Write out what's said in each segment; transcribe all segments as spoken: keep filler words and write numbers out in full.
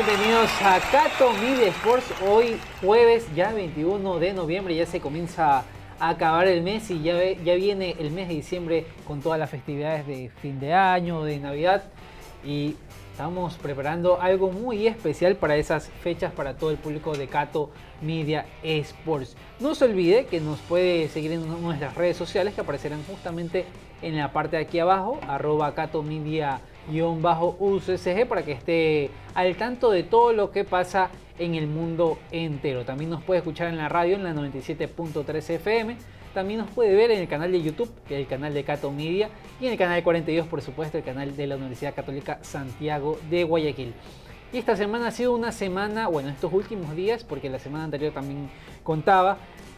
bienvenidos a Cato Media Sports. Hoy jueves, ya veintiuno de noviembre, ya se comienza a acabar el mes y ya, ya viene el mes de diciembre con todas las festividades de fin de año, de Navidad, y estamos preparando algo muy especial para esas fechas para todo el público de Cato Media Sports. No se olvide que nos puede seguir en nuestras redes sociales que aparecerán justamente en la parte de aquí abajo, arroba Cato Media U C S G, para que esté al tanto de todo lo que pasa en el mundo entero. También nos puede escuchar en la radio en la noventa y siete punto tres F M. También nos puede ver en el canal de YouTube, que es el canal de Cato Media, y en el canal cuarenta y dos, por supuesto, el canal de la Universidad Católica Santiago de Guayaquil. Y esta semana ha sido una semana, bueno, estos últimos días, porque la semana anterior también contaba,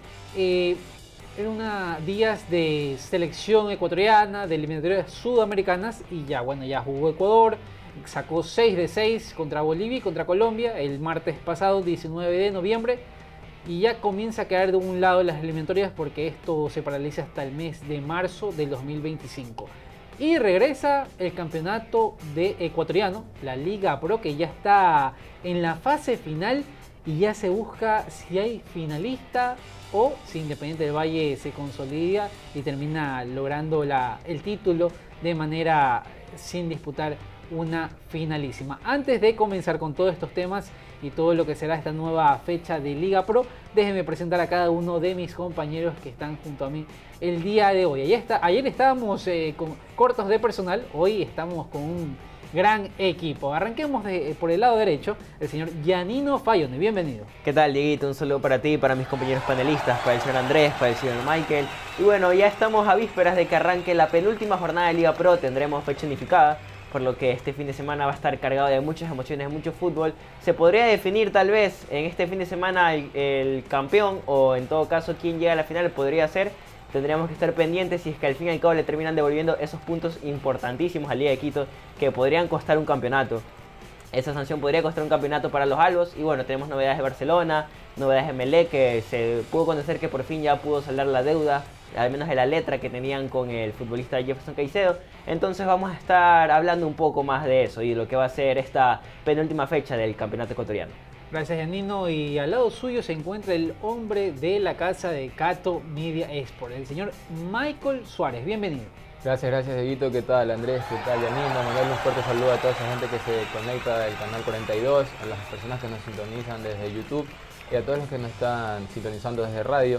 eh, eran una días de selección ecuatoriana, de eliminatorias sudamericanas, y ya, bueno, ya jugó Ecuador, sacó seis de seis contra Bolivia y contra Colombia el martes pasado, diecinueve de noviembre, y ya comienza a quedar de un lado las eliminatorias porque esto se paraliza hasta el mes de marzo del dos mil veinticinco. Y regresa el campeonato de ecuatoriano, la Liga Pro, que ya está en la fase final y ya se busca si hay finalista o si Independiente del Valle se consolida y termina logrando la, el título de manera sin disputar una finalísima. Antes de comenzar con todos estos temas y todo lo que será esta nueva fecha de Liga Pro, déjenme presentar a cada uno de mis compañeros que están junto a mí el día de hoy. Ayer, está, ayer estábamos eh, con, cortos de personal, hoy estamos con un gran equipo. Arranquemos de, por el lado derecho, el señor Giannino Fayone. Bienvenido. ¿Qué tal, Dieguito? Un saludo para ti, para mis compañeros panelistas, para el señor Andrés, para el señor Michael. Y bueno, ya estamos a vísperas de que arranque la penúltima jornada de Liga Pro. Tendremos fecha unificada, por lo que este fin de semana va a estar cargado de muchas emociones, mucho fútbol. Se podría definir tal vez en este fin de semana el, el campeón, o en todo caso quien llega a la final podría ser. Tendríamos que estar pendientes si es que al fin y al cabo le terminan devolviendo esos puntos importantísimos a Liga de Quito que podrían costar un campeonato. Esa sanción podría costar un campeonato para los albos. Y bueno, tenemos novedades de Barcelona, novedades de Melec, que se pudo conocer que por fin ya pudo saldar la deuda, al menos de la letra que tenían con el futbolista Jefferson Caicedo. Entonces vamos a estar hablando un poco más de eso y de lo que va a ser esta penúltima fecha del campeonato ecuatoriano. Gracias, Giannino. Y al lado suyo se encuentra el hombre de la casa de Cato Media Sports, el señor Michael Suárez. Bienvenido. Gracias, gracias, Dieguito. ¿Qué tal, Andrés? ¿Qué tal, Giannino? Mandarle un fuerte saludo a toda esa gente que se conecta del canal cuarenta y dos, a las personas que nos sintonizan desde YouTube y a todos los que nos están sintonizando desde radio.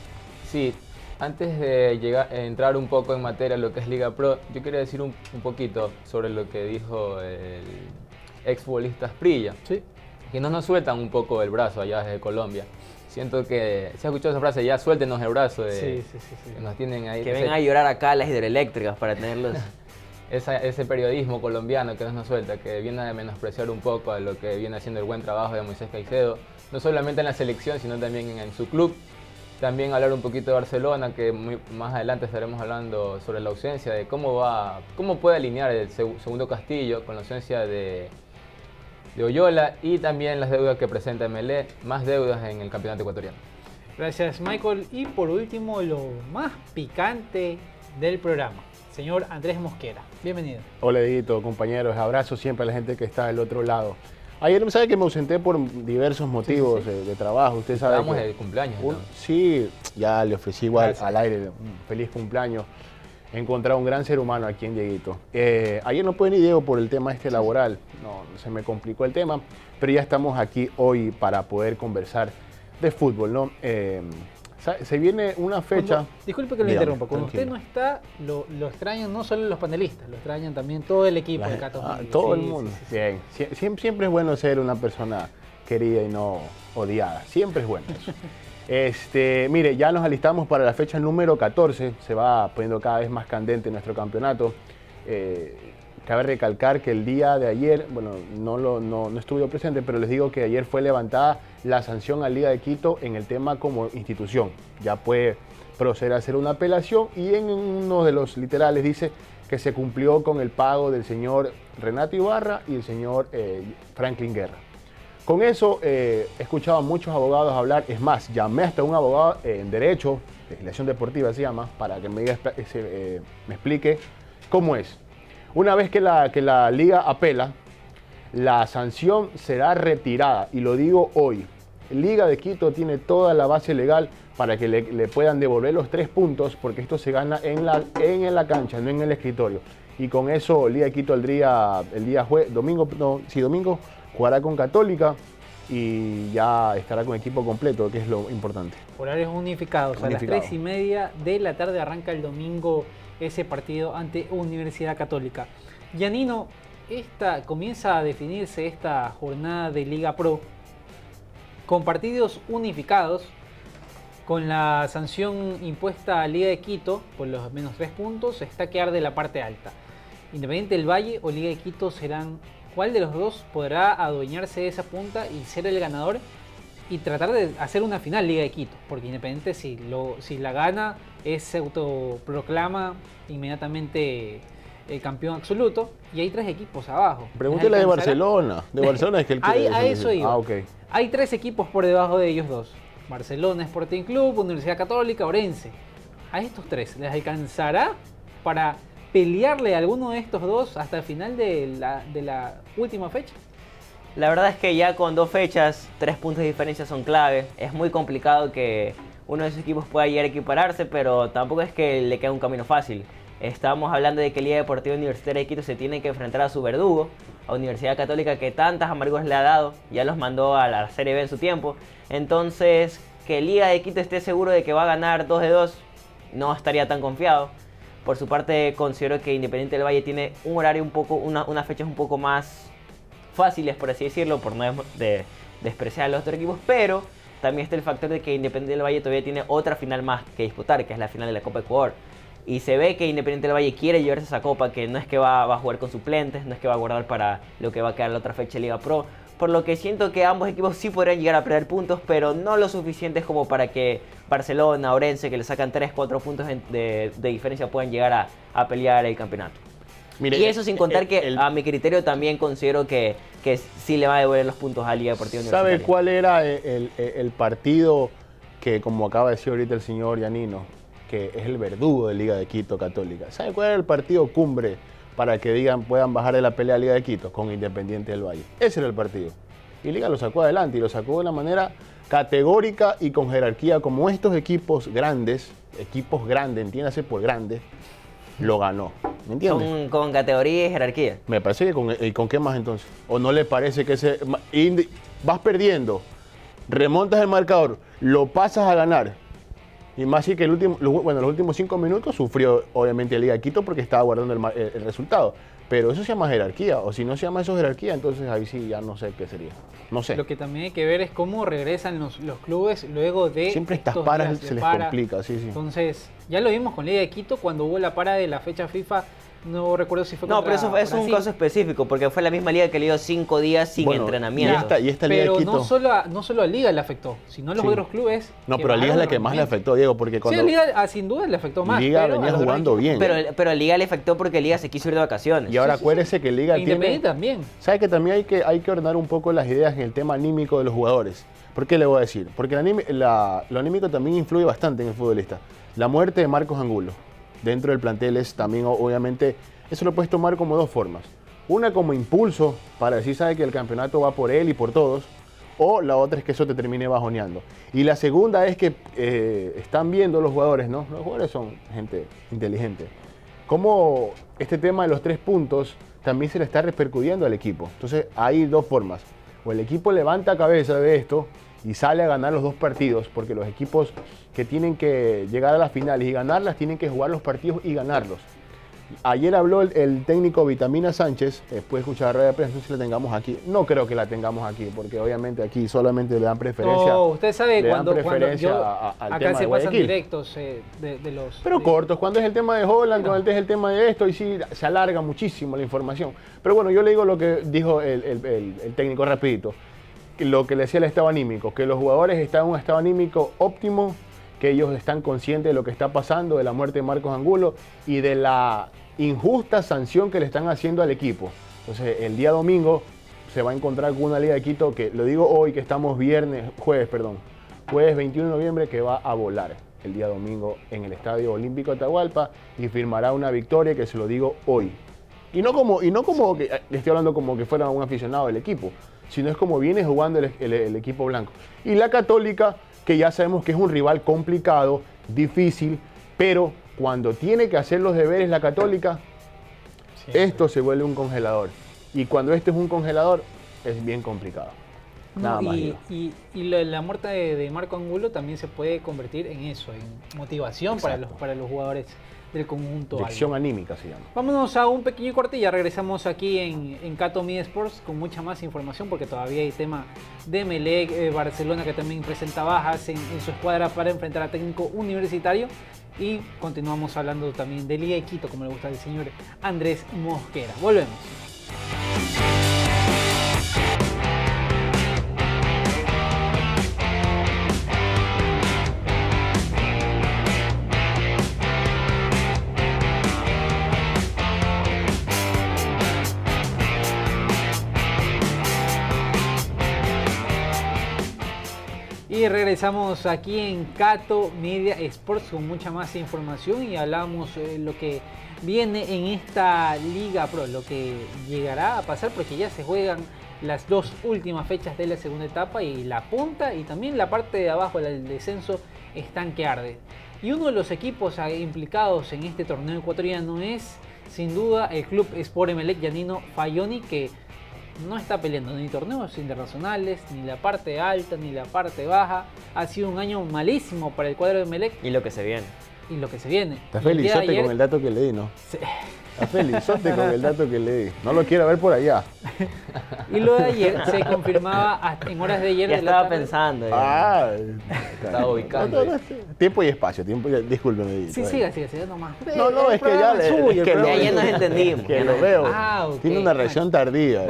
Sí, antes de llegar, entrar un poco en materia lo que es Liga Pro, yo quería decir un, un poquito sobre lo que dijo el exfutbolista Asprilla. Sí. Que no nos sueltan un poco el brazo allá desde Colombia. Siento que se ha escuchado esa frase, ya suéltenos el brazo, de, sí, sí, sí, sí. que nos tienen ahí. Que vengan a llorar acá a las hidroeléctricas para tenerlos. Esa, ese periodismo colombiano que no nos suelta, que viene a menospreciar un poco a lo que viene haciendo el buen trabajo de Moisés Caicedo, no solamente en la selección, sino también en, en su club. También hablar un poquito de Barcelona, que muy, más adelante estaremos hablando sobre la ausencia, de cómo va, cómo puede alinear el segundo Castillo con la ausencia de, de Oyola, y también las deudas que presenta Melec, más deudas en el campeonato ecuatoriano. Gracias, Michael. Y por último, lo más picante del programa, señor Andrés Mosquera. Bienvenido. Hola, Dieguito, compañeros. Abrazo siempre a la gente que está del otro lado. Ayer, ¿sabe que me ausenté por diversos motivos sí, sí. De, de trabajo? Usted sabe. Estábamos que de cumpleaños. Un, sí, ya le ofrecí igual Gracias. Al aire un feliz cumpleaños. He encontrado un gran ser humano aquí en Dieguito. Eh, ayer no pude ni Diego por el tema este laboral. No, se me complicó el tema, pero ya estamos aquí hoy para poder conversar de fútbol, ¿no? Eh, se viene una fecha... Cuando, disculpe que lo Dígame, interrumpa. Cuando tranquilo. Usted no está, lo, lo extrañan no solo los panelistas, lo extrañan también todo el equipo La, de Cato ah, Todo sí, el mundo. Sí, sí, Bien. Sie siempre, siempre es bueno ser una persona querida y no odiada. Siempre es bueno eso. Este, mire, ya nos alistamos para la fecha número catorce. Se va poniendo cada vez más candente nuestro campeonato. Eh, cabe recalcar que el día de ayer, bueno, no, lo, no, no estuve presente, pero les digo que ayer fue levantada la sanción a Liga de Quito en el tema como institución. Ya puede proceder a hacer una apelación, y en uno de los literales dice que se cumplió con el pago del señor Renato Ibarra y el señor eh, Franklin Guerra. Con eso eh, he escuchado a muchos abogados hablar. Es más, llamé hasta un abogado eh, en Derecho, legislación deportiva se llama, para que me, diga, eh, me explique cómo es. Una vez que la, que la liga apela, la sanción será retirada, y lo digo hoy. Liga de Quito tiene toda la base legal para que le, le puedan devolver los tres puntos, porque esto se gana en la, en la cancha, no en el escritorio. Y con eso Liga de Quito el día, el día jue, domingo, no, sí, domingo jugará con Católica y ya estará con equipo completo, que es lo importante. Horarios unificados. Unificado. A las tres y media de la tarde arranca el domingo ese partido ante Universidad Católica. Giannino, esta, comienza a definirse esta jornada de Liga Pro con partidos unificados, con la sanción impuesta a Liga de Quito por los menos tres puntos, está que arde la parte alta. Independiente del Valle o Liga de Quito serán, ¿cuál de los dos podrá adueñarse de esa punta y ser el ganador y tratar de hacer una final Liga de Quito? Porque Independiente, si, lo, si la gana, es, se autoproclama inmediatamente el campeón absoluto, y hay tres equipos abajo. Pregúntele de Barcelona. De Barcelona es que él Ahí, quiere a decir. eso iba. Ah, ok. Hay tres equipos por debajo de ellos dos. Barcelona Sporting Club, Universidad Católica, Orense. A estos tres, ¿les alcanzará para pelearle a alguno de estos dos hasta el final de la, de la última fecha? La verdad es que ya con dos fechas, tres puntos de diferencia son clave. Es muy complicado que uno de esos equipos pueda llegar a equipararse, pero tampoco es que le quede un camino fácil. Estamos hablando de que Liga Deportiva Universitaria de Quito se tiene que enfrentar a su verdugo, a Universidad Católica, que tantas amargos le ha dado, ya los mandó a la Serie B en su tiempo. Entonces, que Liga de Quito esté seguro de que va a ganar dos de dos, no estaría tan confiado. Por su parte, considero que Independiente del Valle tiene un horario un poco, una, unas fechas un poco más fáciles, por así decirlo, por no de, de, despreciar a los otros equipos, pero también está el factor de que Independiente del Valle todavía tiene otra final más que disputar, que es la final de la Copa Ecuador. Y se ve que Independiente del Valle quiere llevarse esa copa, que no es que va, va a jugar con suplentes, no es que va a guardar para lo que va a quedar la otra fecha de Liga Pro. Por lo que siento que ambos equipos sí podrían llegar a perder puntos, pero no lo suficientes como para que Barcelona, Orense, que le sacan tres, cuatro puntos de, de diferencia, puedan llegar a, a pelear el campeonato. Mire, y eso sin contar el, que el, a mi criterio también considero que, que sí le va a devolver los puntos a Liga Deportiva Universitaria. ¿Sabe cuál era el, el, el partido que, como acaba de decir ahorita el señor Giannino, que es el verdugo de Liga de Quito Católica? ¿Sabe cuál era el partido cumbre para que digan puedan bajar de la pelea a Liga de Quito? Con Independiente del Valle. Ese era el partido. Y Liga lo sacó adelante y lo sacó de una manera categórica y con jerarquía, como estos equipos grandes, equipos grandes, entiéndase por grandes, lo ganó. ¿Me entiendes? Con, con categoría y jerarquía. Me parece que con, ¿y con qué más entonces? ¿O no le parece que ese vas perdiendo, remontas el marcador, lo pasas a ganar? Y más así que el último, bueno, los últimos cinco minutos sufrió obviamente el Liga de Quito porque estaba guardando el, el, el resultado. Pero eso se llama jerarquía, o si no se llama eso jerarquía, entonces ahí sí ya no sé qué sería. No sé. Lo que también hay que ver es cómo regresan los, los clubes luego de Siempre estas paras se les para. complica, sí, sí. Entonces, ya lo vimos con Liga de Quito cuando hubo la para de la fecha FIFA. No recuerdo si fue No, contra pero eso es un Brasil. caso específico, porque fue la misma liga que le dio cinco días sin Bueno, entrenamiento. Y esta, y esta Liga Pero de Quito. no solo, a, no solo a Liga le afectó, sino a los Sí. otros clubes. No, que pero a Liga es bajaron la que más le rendimiento. afectó, Diego, porque cuando Sí, a Liga a, sin duda le afectó más. Liga pero a venía los jugando demás bien. Pero, pero a Liga le afectó porque Liga se quiso ir de vacaciones. Y ahora Sí, sí, acuérdese que Liga E Independiente tiene. también. ¿Sabe que también hay que, hay que ordenar un poco las ideas en el tema anímico de los jugadores? ¿Por qué le voy a decir? Porque el anime- la- lo anímico también influye bastante en el futbolista. La muerte de Marcos Angulo dentro del plantel es también, o- obviamente, eso lo puedes tomar como dos formas. Una como impulso para decir, sabe que el campeonato va por él y por todos. O la otra es que eso te termine bajoneando. Y la segunda es que eh, están viendo los jugadores, ¿no? Los jugadores son gente inteligente. Cómo este tema de los tres puntos también se le está repercutiendo al equipo. Entonces hay dos formas. O el equipo levanta cabeza de esto y sale a ganar los dos partidos, porque los equipos que tienen que llegar a las finales y ganarlas tienen que jugar los partidos y ganarlos. Ayer habló el, el técnico Vitamina Sánchez, después de escuchar la rueda de prensa, no sé si la tengamos aquí. No creo que la tengamos aquí, porque obviamente aquí solamente le dan preferencia. No, usted sabe le dan cuando, cuando preferencia yo, a- a- al acá tema se de pasan Guayaquil. directos eh, de, de los... Pero de- cortos, cuando es el tema de Holland, cuando es el tema de esto, y sí, se alarga muchísimo la información. Pero bueno, yo le digo lo que dijo el, el- el- el técnico rapidito, que lo que le decía el estado anímico, que los jugadores están en un estado anímico óptimo, que ellos están conscientes de lo que está pasando, de la muerte de Marcos Angulo y de la injusta sanción que le están haciendo al equipo. Entonces, el día domingo se va a encontrar con una Liga de Quito que, lo digo hoy, que estamos viernes, jueves, perdón, jueves veintiuno de noviembre, que va a volar el día domingo en el Estadio Olímpico Atahualpa y firmará una victoria que se lo digo hoy. Y no como, y no como que estoy hablando como que fuera un aficionado del equipo, sino es como viene jugando el, el, el equipo blanco. Y la Católica, que ya sabemos que es un rival complicado, difícil, pero cuando tiene que hacer los deberes la Católica, siempre. Esto se vuelve un congelador. Y cuando este es un congelador, es bien complicado. No, Nada más. y, y, y la, la muerte de, de Marco Angulo también se puede convertir en eso, en motivación para los, para los jugadores del conjunto. Lección anímica se llama. Vámonos a un pequeño corte y ya regresamos aquí en, en Cato Media Sports con mucha más información, porque todavía hay tema de Emelec, eh, Barcelona, que también presenta bajas en, en su escuadra para enfrentar a técnico universitario, y continuamos hablando también de Liga de Quito, como le gusta al señor Andrés Mosquera. Volvemos. Y regresamos aquí en Cato Media Sports con mucha más información y hablamos eh, lo que viene en esta Liga Pro, lo que llegará a pasar, porque ya se juegan las dos últimas fechas de la segunda etapa y la punta y también la parte de abajo del descenso están que arde. Y uno de los equipos implicados en este torneo ecuatoriano es sin duda el Club Sport Emelec Giannino Fayoni, que no está peleando ni torneos internacionales, ni la parte alta, ni la parte baja. Ha sido un año malísimo para el cuadro de Emelec. Y lo que se viene. Y lo que se viene. Está felizote ayer... con el dato que le di, ¿no? Sí. Está felizote con el dato que le di. No lo quiero ver por allá. Y lo de ayer se confirmaba en horas de ayer. Ya de estaba la tarde. pensando. Ya. Ah, estaba ubicando. No, no, no, tiempo y espacio. Tiempo, discúlpeme. Sí, siga, siga, siga nomás. No, no, es que ya, suyo, es que el lo, ya nos entendimos. Que lo veo. Ah, okay. Tiene una reacción tardía.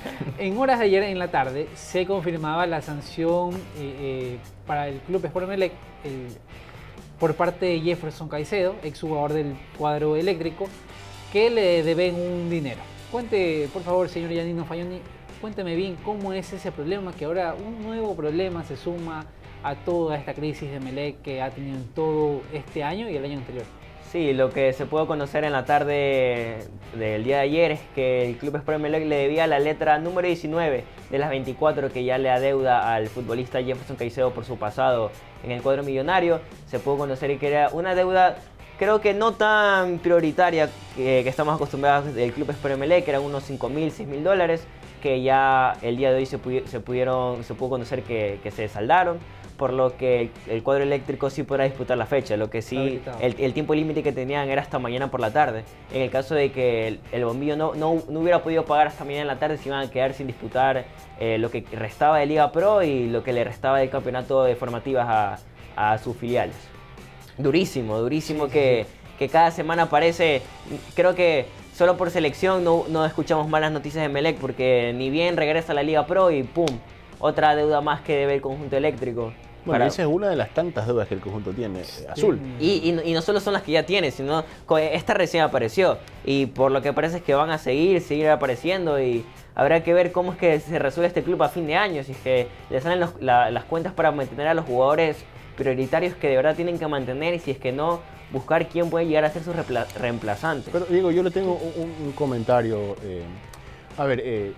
En horas de ayer en la tarde se confirmaba la sanción eh, eh, para el Club Sport Emelec el, por parte de Jefferson Caicedo, exjugador del cuadro eléctrico, que le deben un dinero. Cuente, por favor, señor Giannino Fayoni, cuénteme bien cómo es ese problema, que ahora un nuevo problema se suma a toda esta crisis de Emelec que ha tenido en todo este año y el año anterior. Sí, lo que se pudo conocer en la tarde del día de ayer es que el Club Sport Emelec le debía la letra número diecinueve de las veinticuatro que ya le adeuda al futbolista Jefferson Caicedo por su pasado en el cuadro millonario. Se pudo conocer que era una deuda, creo que no tan prioritaria que, que estamos acostumbrados del Club Sport Emelec, que eran unos cinco mil, seis mil dólares, que ya el día de hoy se, pudi se, pudieron, se pudo conocer que, que se saldaron, por lo que el, el cuadro eléctrico sí podrá disputar la fecha. Lo que sí, el, el tiempo límite que tenían era hasta mañana por la tarde. En el caso de que el, el bombillo no, no, no hubiera podido pagar hasta mañana en la tarde, se iban a quedar sin disputar eh, lo que restaba de Liga Pro y lo que le restaba del campeonato de formativas a, a sus filiales. Durísimo, durísimo sí, que, sí. que cada semana aparece, creo que solo por selección no, no escuchamos malas noticias de Emelec, porque ni bien regresa a la Liga Pro y ¡pum! Otra deuda más que debe el conjunto eléctrico. Bueno, para... esa es una de las tantas deudas que el conjunto tiene, eh, azul. Y, y, y no solo son las que ya tiene, sino esta recién apareció. Y por lo que parece es que van a seguir, seguir apareciendo, y habrá que ver cómo es que se resuelve este club a fin de año, si es que le salen los, la, las cuentas para mantener a los jugadores prioritarios que de verdad tienen que mantener, y si es que no, buscar quién puede llegar a ser su reemplazante. Pero Diego, yo le tengo un, un comentario. Eh, a ver, eh,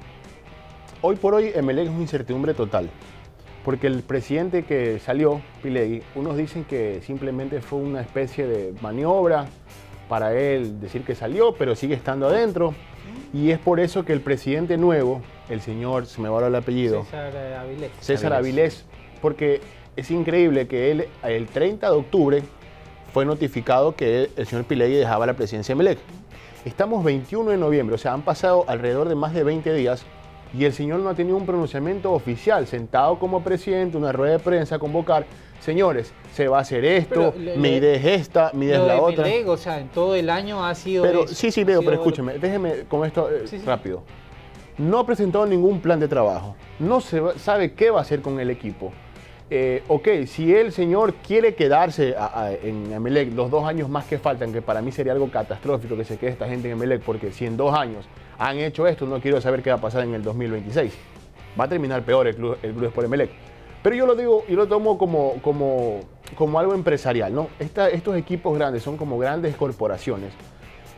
hoy por hoy Emelec es una incertidumbre total. Porque el presidente que salió, Pilegui, unos dicen que simplemente fue una especie de maniobra para él decir que salió, pero sigue estando adentro. Y es por eso que el presidente nuevo, el señor, se me va el apellido, César Avilés. César Avilés, porque es increíble que él, el treinta de octubre, fue notificado que él, el señor Pilegui dejaba la presidencia de Emelec. Estamos veintiuno de noviembre, o sea, han pasado alrededor de más de veinte días, y el señor no ha tenido un pronunciamiento oficial, sentado como presidente, una rueda de prensa, a convocar, señores, se va a hacer esto, Pero, mi idea es esta, mi idea es la de otra. Emelec, o sea, en todo el año ha sido pero, eso, Sí, sí, Leo, pero escúcheme, déjeme con esto eh, sí, sí. rápido. No ha presentado ningún plan de trabajo, no se va, sabe qué va a hacer con el equipo. Eh, ok, si el señor quiere quedarse a, a, en Emelec los dos años más que faltan, que para mí sería algo catastrófico que se quede esta gente en Emelec, porque si en dos años han hecho esto, no quiero saber qué va a pasar en el dos mil veintiséis. Va a terminar peor el club, el club Sport Emelec. Pero yo lo digo y lo tomo como, como, como algo empresarial, ¿no? Esta, estos equipos grandes son como grandes corporaciones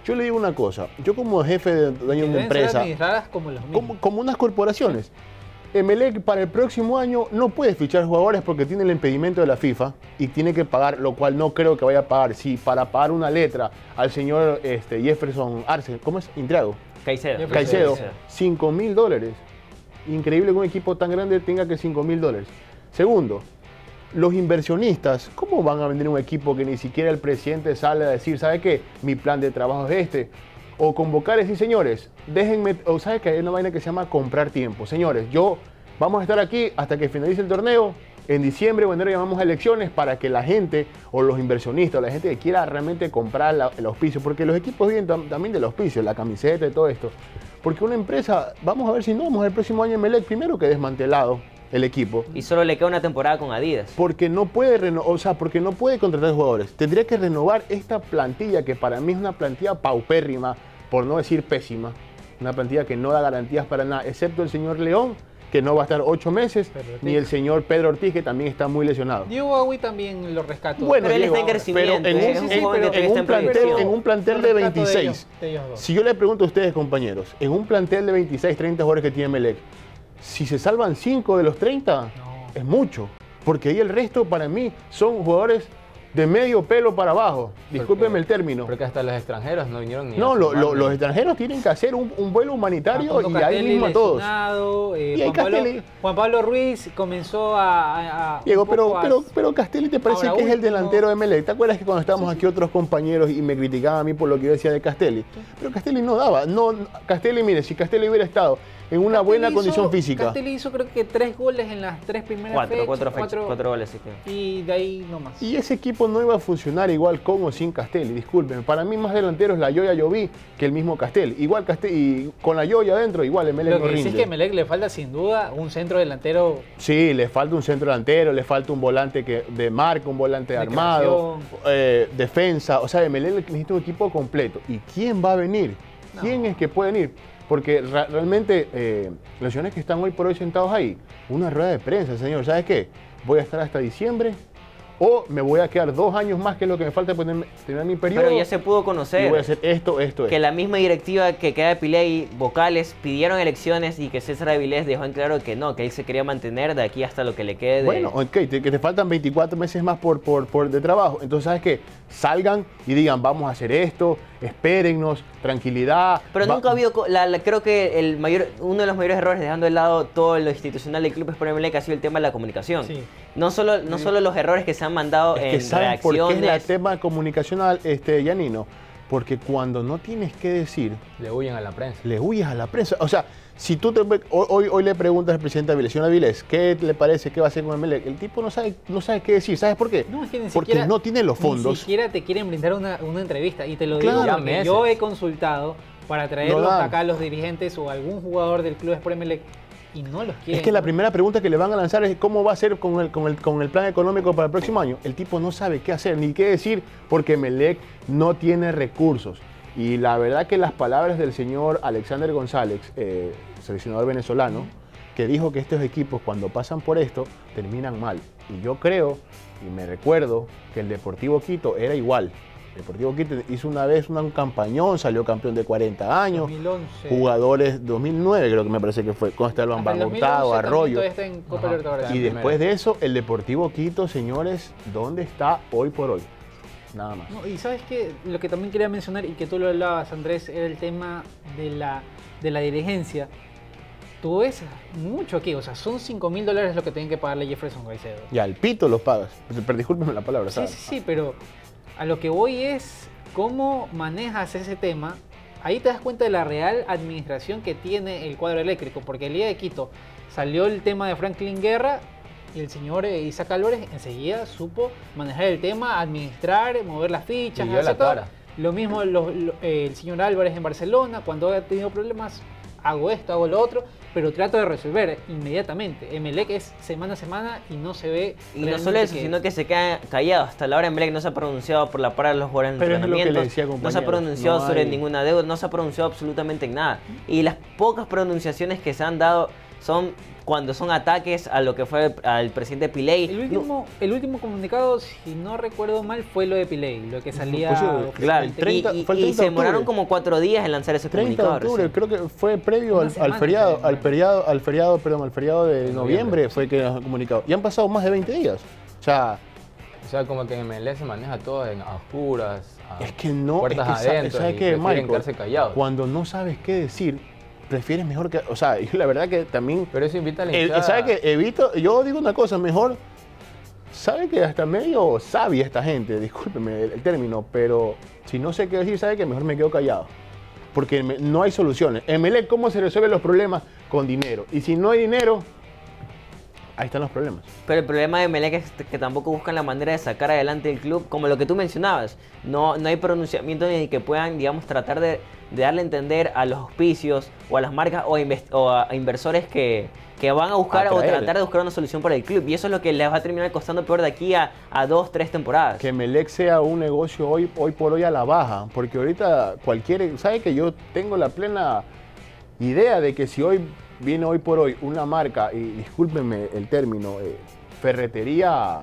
Yo le digo una cosa, yo como jefe de dueño de una Deben ser empresa, administradas como los mismos. como, como unas corporaciones, Emelec para el próximo año no puede fichar jugadores porque tiene el impedimento de la FIFA y tiene que pagar, lo cual no creo que vaya a pagar. Si para pagar una letra al señor este, Jefferson Arce, ¿cómo es? Intriago. Caicedo. Caicedo, cinco mil dólares. Increíble que un equipo tan grande tenga que cinco mil dólares. Segundo, los inversionistas, ¿cómo van a vender un equipo que ni siquiera el presidente sale a decir, ¿sabe qué? Mi plan de trabajo es este. O convocar y decir, señores, déjenme, o ¿sabe que hay una vaina que se llama comprar tiempo? Señores, yo, vamos a estar aquí hasta que finalice el torneo. En diciembre o enero llamamos a elecciones para que la gente o los inversionistas o la gente que quiera realmente comprar la, el auspicio, porque los equipos viven tam, también del auspicio, la camiseta y todo esto. Porque una empresa, vamos a ver si no, vamos el próximo año en Emelec, primero que desmantelado el equipo. Y solo le queda una temporada con Adidas. Porque no puede reno, o sea, porque no puede contratar jugadores. Tendría que renovar esta plantilla que para mí es una plantilla paupérrima, por no decir pésima. Una plantilla que no da garantías para nada, excepto el señor León, que no va a estar ocho meses, ni el señor Pedro Ortiz, que también está muy lesionado. Diego Agüí también lo rescató. Bueno, pero él Diego, está en crecimiento. pero en un, es un en- joven que en todavía está un en plantel, proyección. en un plantel Lo de rescato de veintiséis. ellos, de ellos dos. Si yo le pregunto a ustedes, compañeros, en un plantel de veintiséis, treinta jugadores que tiene Emelec, si se salvan cinco de los treinta, No. es mucho. Porque ahí el resto, para mí, son jugadores de medio pelo para abajo. Discúlpenme el término. Porque hasta los extranjeros no vinieron ni No, a lo- sumar, lo- ni- los extranjeros tienen que hacer un, un vuelo humanitario Facundo y ahí Castelli mismo a todos. lesionado, eh, Y ahí Juan, Pablo, Castelli. Juan Pablo Ruiz comenzó a... a- a Diego, un pero, poco a- pero, pero Castelli te parece Ahora que es el último- delantero de Emelec. ¿Te acuerdas que cuando estábamos aquí otros compañeros y me criticaban a mí por lo que yo decía de Castelli? Pero Castelli no daba. No, Castelli, mire, si Castelli hubiera estado en una Castelli buena hizo- condición física. Castelli hizo creo que tres goles en las tres primeras Cuatro, fechas. cuatro fechas, cuatro goles, sí que. Y de ahí nomás. Y ese equipo no iba a funcionar igual con o sin Castelli, disculpen. Para mí más delantero es la Yoya Lloví que el mismo Castelli. Igual Castelli, y con la Yoya adentro, igual Emelec Lo no que sí rinde. es que a Emelec le falta sin duda un centro delantero Sí, le falta un centro delantero, le falta un volante que, de marca, un volante De armado, creación. eh, defensa. O sea, Emelec necesita un equipo completo. ¿Y quién va a venir? ¿Quién es que puede venir? Porque ra- realmente eh, los señores que están hoy por hoy sentados ahí, una rueda de prensa, señor, ¿sabes qué? Voy a estar hasta diciembre o me voy a quedar dos años más, que es lo que me falta para tener, tener mi periodo. Pero ya se pudo y conocer voy a hacer esto, esto, que esto. la misma directiva que queda de Piley, vocales, pidieron elecciones y que César Avilés dejó en claro que no, que él se quería mantener de aquí hasta lo que le quede de... Bueno, ok, te- que te faltan veinticuatro meses más por, por, por de trabajo. Entonces, ¿sabes qué? Salgan y digan, vamos a hacer esto, espérennos, tranquilidad. Pero va- nunca ha habido, co- la, la- creo que el mayor, uno de los mayores errores, dejando de lado todo lo institucional del club Sport Emelec, ha sido el tema de la comunicación. Sí. No solo, no solo los errores que se han mandado Es que en ¿saben por qué es reacciones. el tema comunicacional, este, Yanino? Porque cuando no tienes que decir, Le huyen a la prensa. le huyes a la prensa. O sea, si tú te, hoy, hoy, hoy le preguntas al presidente Avilés, señor Avilés, ¿qué le parece que va a hacer con Emelec? El tipo no sabe, no sabe qué decir. ¿Sabes por qué? No, es que ni Porque siquiera, no tiene los Ni fondos. siquiera te quieren brindar una, una entrevista. Y te lo Claro. digo Ya porque meses. yo he consultado para traerlos dan. acá a los dirigentes o algún jugador del club Sport Emelec y no los quieren. Es que la primera pregunta que le van a lanzar es cómo va a ser con el, con, el, con el plan económico para el próximo año. El tipo no sabe qué hacer ni qué decir porque Emelec no tiene recursos. Y la verdad que las palabras del señor Alexander González, eh, seleccionador venezolano, que dijo que estos equipos cuando pasan por esto terminan mal. Y yo creo y me recuerdo que el Deportivo Quito era igual. El Deportivo Quito hizo una vez una- un campañón, salió campeón de cuarenta años. dos mil once. Jugadores, dos mil nueve creo que me parece que fue, con Esteban Hasta el Van dos mil Hurtado, once también Arroyo. todavía está en Copa Ajá. Libertadores. Y primera. después de eso, el Deportivo Quito, señores, ¿dónde está hoy por hoy? Nada más. No, y sabes que lo que también quería mencionar y que tú lo hablabas, Andrés, era el tema de la, de la dirigencia. Tú ves mucho aquí, o sea, son cinco mil dólares lo que tienen que pagarle Jefferson Caicedo. Y al pito los pagas. Pero, pero discúlpeme la palabra, Sí, ¿sabes? sí, sí, pero a lo que voy es cómo manejas ese tema. Ahí te das cuenta de la real administración que tiene el cuadro eléctrico, porque el día de Quito salió el tema de Franklin Guerra y el señor eh, Isaac Álvarez enseguida supo manejar el tema, administrar, mover las fichas, Y dio la hacer todo. cara. Lo mismo lo- lo- eh, el señor Álvarez en Barcelona, cuando ha tenido problemas, hago esto, hago lo otro, pero trato de resolver inmediatamente. Emelec es semana a semana y no se ve. Y no realmente solo eso, que- sino que se queda callado. Hasta la hora en Emelec no se ha pronunciado por la parada de los jugadores en Pero es lo que le entrenamientos. decía, no se ha compañeros, pronunciado no sobre hay- ninguna deuda, no se ha pronunciado absolutamente en nada. Y las pocas pronunciaciones que se han dado son cuando son ataques a lo que fue al presidente Piley. El último, el último comunicado, si no recuerdo mal, fue lo de Piley, lo que salía... Pues sí, Claro, oficialmente. el treinta y, y- fue el y treinta se de octubre. demoraron como cuatro días en lanzar ese treinta de comunicado. octubre, recién. creo que fue previo Una al, al semana feriado, se al demora. feriado, al feriado, perdón, al feriado de De noviembre, noviembre. fue que han comunicado. Y han pasado más de veinte días. O sea, O sea, como que en M L E se maneja todo en, a oscuras, a es que no, es puertas que sa- adentro, ¿sabes y qué, prefieren Michael? quedarse callados. Cuando no sabes qué decir, prefieres mejor que, o sea, y la verdad que también, Pero eso invita a la eh, hinchada. ¿sabes qué? Evito, yo digo una cosa, mejor, sabe que hasta medio sabia esta gente, discúlpeme el, el término, pero si no sé qué decir, sabe que mejor me quedo callado. Porque me- no hay soluciones. M L E, ¿cómo se resuelven los problemas? Con dinero. Y si no hay dinero, ahí están los problemas. Pero el problema de Emelec es que tampoco buscan la manera de sacar adelante el club, como lo que tú mencionabas. No, no hay pronunciamiento ni que puedan, digamos, tratar de, de darle a entender a los auspicios o a las marcas o a, invest- o a inversores que, que van a buscar o Atraer. tratar de buscar una solución para el club. Y eso es lo que les va a terminar costando peor de aquí a, a dos, tres temporadas. Que Emelec sea un negocio hoy, hoy por hoy a la baja, porque ahorita cualquier, sabe que yo tengo la plena idea de que si hoy viene hoy por hoy una marca, y discúlpenme el término, eh, ferretería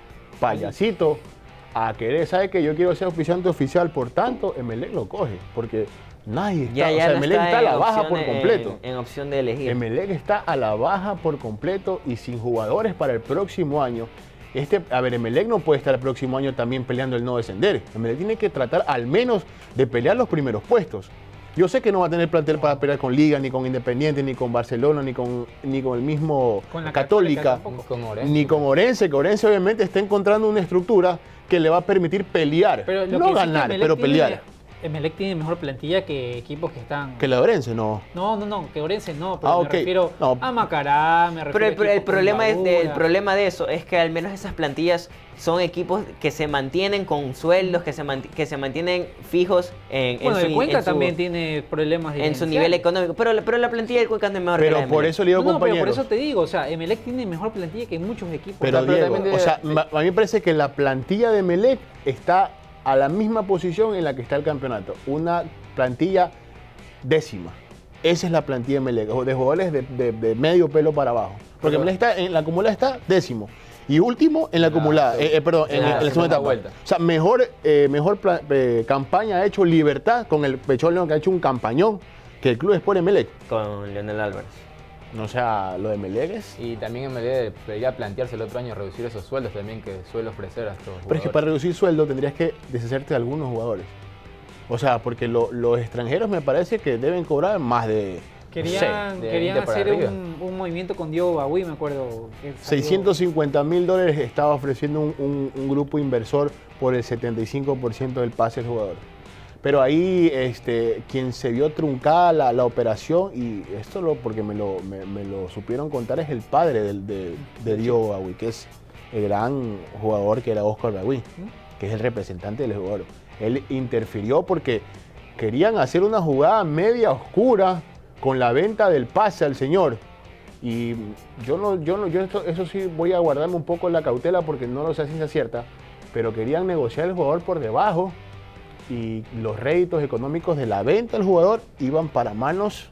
payasito, a querer, sabe que yo quiero ser oficiante oficial, por tanto, Emelec lo coge, porque nadie está, ya, ya o sea, no Emelec está a en la baja opción por de- completo. En, en opción de elegir. Emelec está a la baja por completo y sin jugadores para el próximo año. Este, a ver, Emelec no puede estar el próximo año también peleando el no descender. Emelec tiene que tratar al menos de pelear los primeros puestos. Yo sé que no va a tener plantel para pelear con Liga, ni con Independiente, ni con Barcelona, ni con, ni con el mismo Con la Católica, Católica tampoco. Con Orense. ni con Orense, que Orense obviamente está encontrando una estructura que le va a permitir pelear. Pero lo no que sí que ganar, Emelec pero tiene- pelear. Emelec tiene mejor plantilla que equipos que están... Que la de Orense, no. No, no, no, que Orense no, pero Ah, me ok. refiero No. a Macará, me refiero Pero el, a pero el equipos con problema es de- el Bravura. problema de eso es que al menos esas plantillas son equipos que se mantienen con sueldos, que se, manti- que se mantienen fijos en, en Bueno, su, el Cuenca en su- también tiene problemas en su dirigenciales. nivel económico. Pero, la- pero la plantilla del Cuenca no es mejor que la Pero de por Emelec. eso le digo, No, no, pero por compañeros. eso te digo, o sea, Emelec tiene mejor plantilla que muchos equipos. Pero O sea, pero Diego, también o de- sea, ma- a mí me parece que la plantilla de Emelec está a la misma posición en la que está el campeonato. Una plantilla décima. Esa es la plantilla de Emelec, de jugadores de, de- de medio pelo para abajo. Porque Pero- Emelec está en la acumulada está décimo. Y último en la acumulada, sí. eh, eh, perdón, en, En la- la en la segunda segunda etapa. vuelta. O sea, mejor, eh, mejor pla- eh, campaña ha hecho Libertad con el Pechón León, que ha hecho un campañón, que el Club Sport Emelec. Con Leonel Álvarez. O sea, lo de Emelec es... Y también M L E debería plantearse el otro año reducir esos sueldos también que suele ofrecer a estos Pero es que jugadores. para reducir sueldo tendrías que deshacerte de algunos jugadores. O sea, porque lo- los extranjeros me parece que deben cobrar más de Querían, Sí, de querían veinte para hacer arriba. un, un movimiento con Diego Bagüí, me acuerdo. que salió- seiscientos cincuenta mil dólares estaba ofreciendo un, un- un grupo inversor por el setenta y cinco por ciento del pase del jugador. Pero ahí este, quien se vio truncada la, la operación, y esto lo, porque me lo, me, me lo supieron contar, es el padre del- de, de Diego Bagüí, que es el gran jugador que era Oscar Bagüí, que es el representante del jugador. Él interfirió porque querían hacer una jugada media oscura con la venta del pase al señor. Y yo no, yo no, yo esto- eso sí voy a guardarme un poco la cautela porque no lo sé a ciencia cierta, pero querían negociar el jugador por debajo y los réditos económicos de la venta del jugador iban para manos.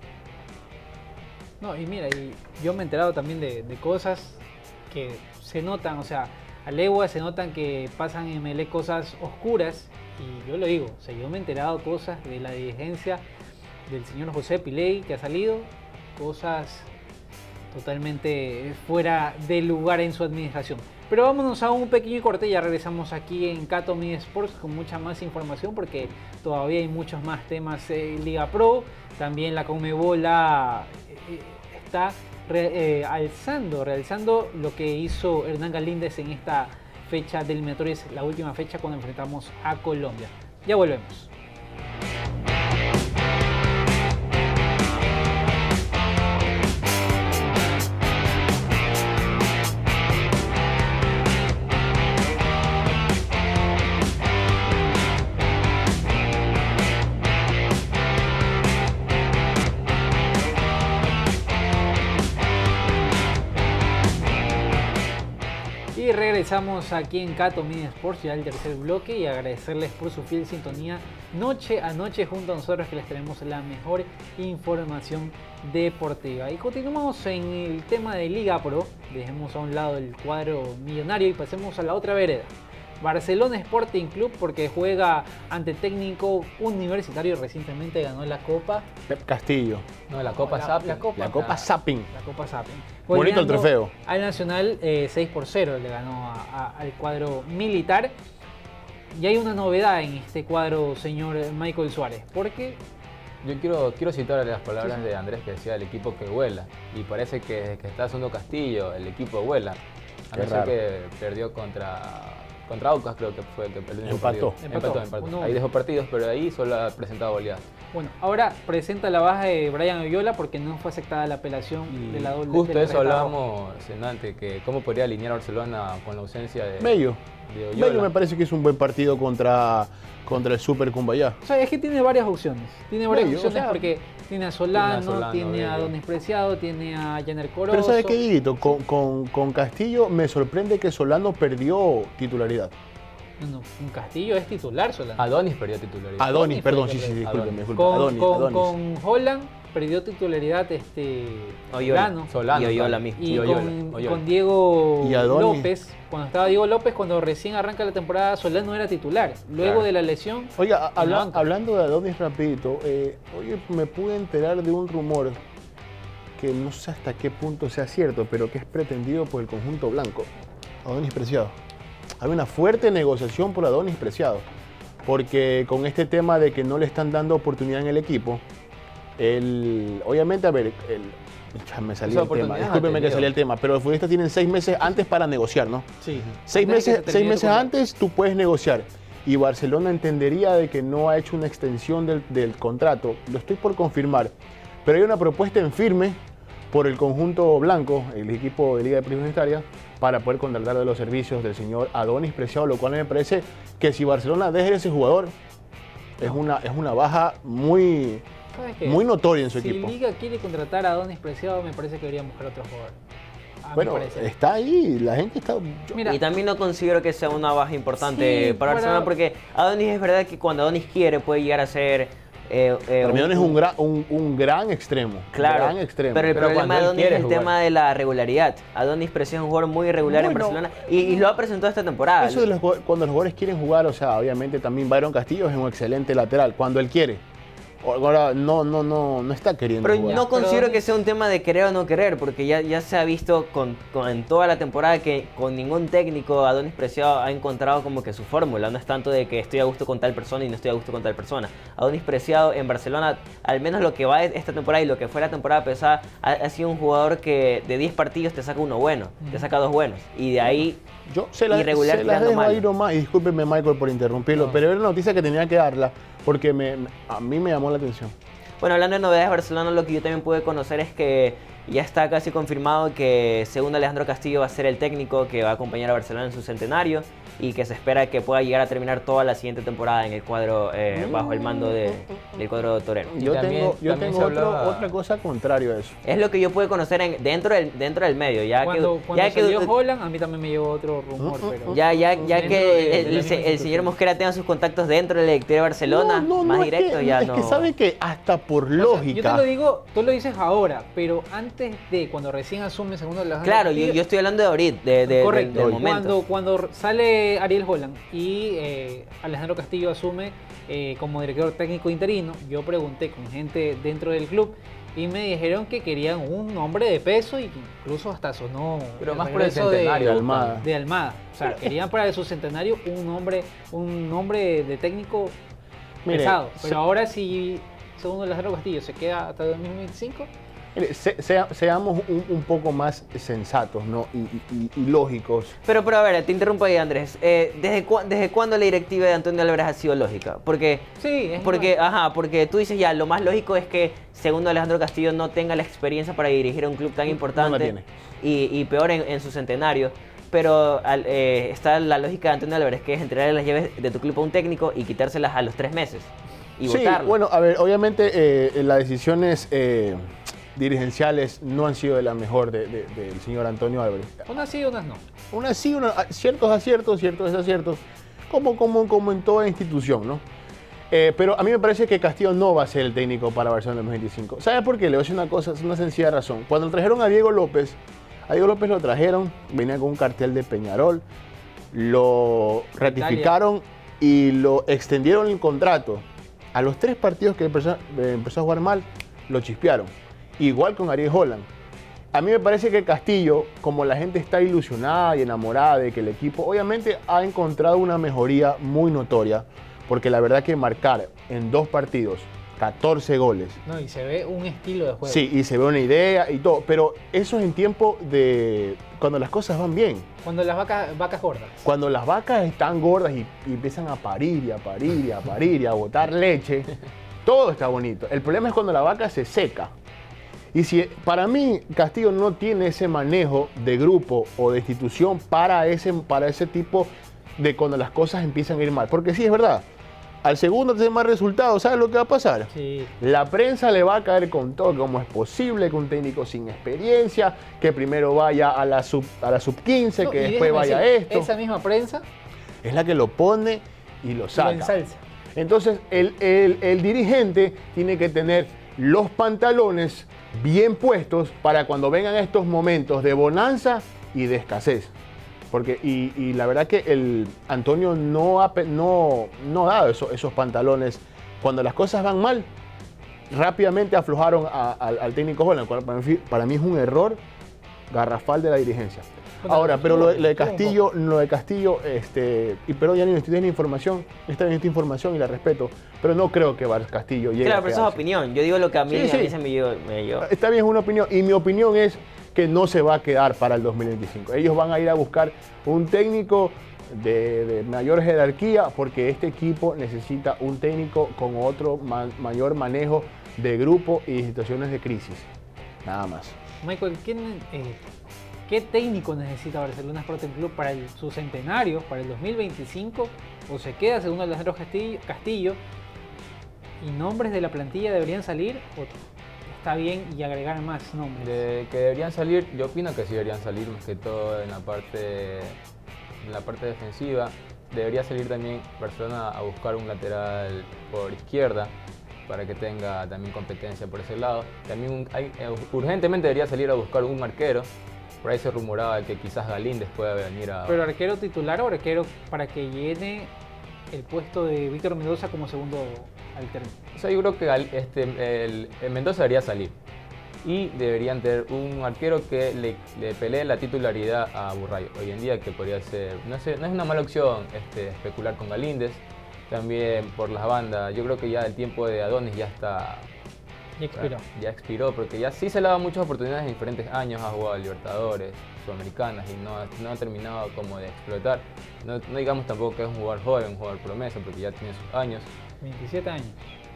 No, y mira, y yo me he enterado también de, de cosas que se notan, o sea, a legua se notan que pasan en M L E cosas oscuras, y yo lo digo, o sea, yo me he enterado cosas de la dirigencia del señor José Piley que ha salido, cosas totalmente fuera de lugar en su administración. Pero vámonos a un pequeño corte y ya regresamos aquí en Cato Media Sports con mucha más información porque todavía hay muchos más temas en Liga Pro. También la Conmebol la, eh, está re- eh, alzando, realizando lo que hizo Hernán Galíndez en esta fecha de eliminatorias, la última fecha cuando enfrentamos a Colombia. Ya volvemos. Y regresamos aquí en Cato Media Sports, ya el tercer bloque, y agradecerles por su fiel sintonía noche a noche junto a nosotros, que les tenemos la mejor información deportiva. Y continuamos en el tema de Liga Pro, dejemos a un lado el cuadro millonario y pasemos a la otra vereda. Barcelona Sporting Club, porque juega ante Técnico Universitario, recientemente ganó la Copa. Pep Castillo. No, la Copa la, Zapping. la Copa, La Copa Zapping. La Copa Zapping. Bonito el Goleando trofeo. Al Nacional eh, seis por cero le ganó a, a, al cuadro militar. Y hay una novedad en este cuadro, señor Michael Suárez, porque Yo quiero, quiero citar las palabras Sí, sí. de Andrés, que decía el equipo que vuela. Y parece que desde que está haciendo Castillo, el equipo vuela. A Qué no ser raro. que perdió contra, contra Aucas, creo que fue el que perdió en el Empató. partido. Empató. Empató, empató. Uno. Ahí dejó partidos, pero ahí solo ha presentado goleadas. bueno, ahora presenta la baja de Brian Oyola porque no fue aceptada la apelación Y de la doble. justo del eso retador. hablábamos en antes, que cómo podría alinear a Barcelona con la ausencia de, Bello. de Oyola. Bello me parece que es un buen partido contra, contra el Super Cumbayá. O sea, es que tiene varias opciones. Tiene varias Bello, o opciones sea, porque tiene a Solano, tiene a Solano, tiene a Bello. Donis Preciado, tiene a Janer Corozo. Pero ¿sabes qué, Dieguito? Con, con, con Castillo me sorprende que Solano perdió titularidad. No, no, un Castillo es titular Solano. Adonis perdió titularidad. Adonis, Adonis perdón, fue sí, el sí, que- discúlpeme, Adonis. discúlpeme. Con, Adonis, con, Adonis. con Holland perdió titularidad este Oyola. Solano. Solano, Y Oyola claro. mismo. Y Y Oyola, con, Oyola. con Diego Y Adonis. López, cuando estaba Diego López, cuando recién arranca la temporada, Solano era titular. Luego Claro. de la lesión, Oiga, a- en la habla- banca. hablando de Adonis rapidito, eh, oye, me pude enterar de un rumor que no sé hasta qué punto sea cierto, pero que es pretendido por el conjunto blanco. Adonis Preciado. Hay una fuerte negociación por Adonis Preciado, porque con este tema de que no le están dando oportunidad en el equipo, el, obviamente, a ver, el, ya me salió Esa el tema, oportunidad ha discúlpeme que tenido. salió el tema, pero los futbolistas tienen seis meses antes para negociar, ¿no? sí. Seis Antes de que meses, se seis termine meses su contrato. antes tú puedes negociar. Y Barcelona entendería de que no ha hecho una extensión del, del contrato. Lo estoy por confirmar. Pero hay una propuesta en firme por el conjunto blanco, el equipo de Liga de Primera Universitaria, para poder contratar de los servicios del señor Adonis Preciado, lo cual me parece que si Barcelona deja ese jugador, es una, es una baja muy, ¿Sabes qué? muy notoria en su Si equipo. Liga quiere contratar a Donis Preciado, me parece que deberían buscar otro jugador. A mi Bueno, parecer. está ahí, la gente está... yo- Mira, Y también no considero que sea una baja importante Sí, para para- Barcelona, porque Adonis es verdad que cuando Adonis quiere puede llegar a ser... Eh, eh, Para mí Adonis es un gran, un, un gran extremo. Claro, gran extremo. pero el Pero problema cuando de él Adonis es quiere el jugar. tema de la regularidad. Adonis Preciado es un jugador muy irregular en Bueno, Barcelona y, y lo ha presentado esta temporada. Eso de los, jugad- cuando los jugadores quieren jugar, o sea, obviamente también Byron Castillo es un excelente lateral, cuando él quiere. Ahora no, no, no, no está queriendo Pero jugar. no considero Pero- que sea un tema de querer o no querer, porque ya, ya se ha visto con, con- en toda la temporada que con ningún técnico Adonis Preciado ha encontrado como que su fórmula. No es tanto de que estoy a gusto con tal persona y no estoy a gusto con tal persona. Adonis Preciado en Barcelona, al menos lo que va esta temporada y lo que fue la temporada pasada, ha, ha sido un jugador que de diez partidos te saca uno bueno, te saca dos buenos. Y de ahí... Yo se, la, irregular se las tirando dejo mal. ahí nomás, y discúlpeme Michael por interrumpirlo, No. pero era una noticia que tenía que darla porque me, me- a mí me llamó la atención. Bueno, hablando de novedades de Barcelona, lo que yo también pude conocer es que ya está casi confirmado que según Alejandro Castillo va a ser el técnico que va a acompañar a Barcelona en su centenario y que se espera que pueda llegar a terminar toda la siguiente temporada en el cuadro eh, bajo el mando de- del cuadro torero. Y Yo también- tengo, yo también tengo se otro- hablaba- otra cosa contrario a eso. Es lo que yo pude conocer en- dentro, del, dentro del medio. Ya cuando, que, cuando ya que- salió Holland, a mí también me llegó otro rumor, pero... ya, ya, ya Dentro que de- el, de la el se- misma el señor institución. Mosquera tenga sus contactos dentro del directivo de Barcelona, No, no, más no, directo, es que, ya es no... que sabe que hasta por O sea, lógica. yo te lo digo, tú lo dices ahora, pero antes de cuando recién asume segundo Alejandro Claro, yo, Castillo, yo estoy hablando de ahorita, de, de- correcto, del, del momento. cuando, cuando sale Ariel Holland y eh, Alejandro Castillo asume eh, como director técnico interino, yo pregunté con gente dentro del club y me dijeron que querían un hombre de peso y que incluso hasta sonó Pero el más por el regreso de- centenario. de Almada. de Almada. O sea, querían para su centenario un hombre, un hombre de técnico Mire, pesado. se- Pero ahora si segundo Alejandro Castillo se queda hasta dos mil veinticinco, Mire, se- sea- seamos un, un poco más sensatos, ¿no? y, y- y- y lógicos. Pero, pero a ver, te interrumpo ahí, Andrés. Eh, ¿desde, cua- ¿Desde cuándo la directiva de Antonio Álvarez ha sido lógica? Porque, sí, es porque, igual. ajá, porque tú dices ya, lo más lógico es que segundo Alejandro Castillo no tenga la experiencia para dirigir a un club tan importante tiene. y, y peor en, en su centenario. Pero al- eh, está la lógica de Antonio Álvarez, que es entregarle las llaves de tu club a un técnico y quitárselas a los tres meses y Sí, votarlo. bueno, a ver, obviamente eh, la decisión es, eh, dirigenciales no han sido de la mejor de- de- del señor Antonio Álvarez. Unas sí, unas no. Unas sí, una- ciertos aciertos, ciertos desaciertos, como, como, como en toda institución, ¿no? Eh, pero a mí me parece que Castillo no va a ser el técnico para Barcelona dos mil veinticinco. ¿Sabe por qué? Le voy a decir una cosa, es una sencilla razón. Cuando trajeron a Diego López, a Diego López lo trajeron, venía con un cartel de Peñarol, lo ratificaron y lo extendieron el contrato. A los tres partidos que empezó, eh, empezó a jugar mal, lo chispearon. Igual con Ariel Holland. A mí me parece que Castillo, como la gente está ilusionada y enamorada de que el equipo, obviamente ha encontrado una mejoría muy notoria, porque la verdad que marcar en dos partidos catorce goles, No, y se ve un estilo de juego. sí, y se ve una idea y todo, pero eso es en tiempo de cuando las cosas van bien. Cuando las vacas, vacas gordas. Cuando las vacas están gordas y, y empiezan a parir y a parir y a parir y a botar leche, todo está bonito. El problema es cuando la vaca se seca. Y si para mí Castillo no tiene ese manejo de grupo o de institución para ese, para ese tipo de cuando las cosas empiezan a ir mal. Porque sí, es verdad, al segundo tercer mal resultado, ¿sabes lo que va a pasar? Sí. La prensa le va a caer con todo. ¿Cómo es posible que un técnico sin experiencia, que primero vaya a la sub, a la sub quince, No, que y después déjame vaya a decir, esto? Esa misma prensa Es la que lo pone y lo lo saca. ensalza. Entonces, el, el- el dirigente tiene que tener los pantalones bien puestos para cuando vengan estos momentos de bonanza y de escasez. Porque, y, y la verdad que el Antonio no ha, pe- no, no ha dado eso- esos pantalones. Cuando las cosas van mal, rápidamente aflojaron a- al, al técnico Holland. Cual Para mí, para mí es un error garrafal de la dirigencia. Bueno, Ahora, pero lo, de- lo de estuvo un Castillo, lo de Castillo, este, y perdón, ya ni estoy dando información, está bien esta información y la respeto, pero no creo que Bar Castillo llegue Claro, a pero eso es quedarse. opinión. Yo digo lo que a mí, Sí, sí. a mí se me dio. me dio. Está bien, es una opinión. Y mi opinión es que no se va a quedar para el dos mil veinticinco. Ellos van a ir a buscar un técnico de, de mayor jerarquía porque este equipo necesita un técnico con otro ma- mayor manejo de grupo y situaciones de crisis. Nada más. Michael, ¿quién, eh, ¿qué técnico necesita Barcelona Sporting Club para el- su centenario, para el dos mil veinticinco? ¿O se queda según Alejandro Castillo, Castillo? ¿Y nombres de la plantilla deberían salir? ¿O está bien y agregar más nombres? De que deberían salir, yo opino que sí deberían salir, más que todo en la parte, en la parte defensiva. Debería salir también Barcelona a buscar un lateral por izquierda para que tenga también competencia por ese lado. También un- hay- eh, urgentemente debería salir a buscar un arquero. Por ahí se rumoraba que quizás Galíndez pueda venir a... ¿Pero arquero titular o arquero para que llene el puesto de Víctor Mendoza como segundo alterno? O sea, yo creo que Gal- este, el, el Mendoza debería salir. Y deberían tener un arquero que le, le pelee la titularidad a Burray. Hoy en día que podría ser... No, sé, no es una mala opción este, especular con Galíndez. También por las bandas. Yo creo que ya el tiempo de Adonis ya está... Y expiró. Ya expiró, porque ya sí se le ha dado muchas oportunidades en diferentes años. Ha jugado a Libertadores, Sudamericanas y no, ha- no ha terminado como de explotar. No, no digamos tampoco que es un jugador joven, un jugador promesa, porque ya tiene sus años. veintisiete años.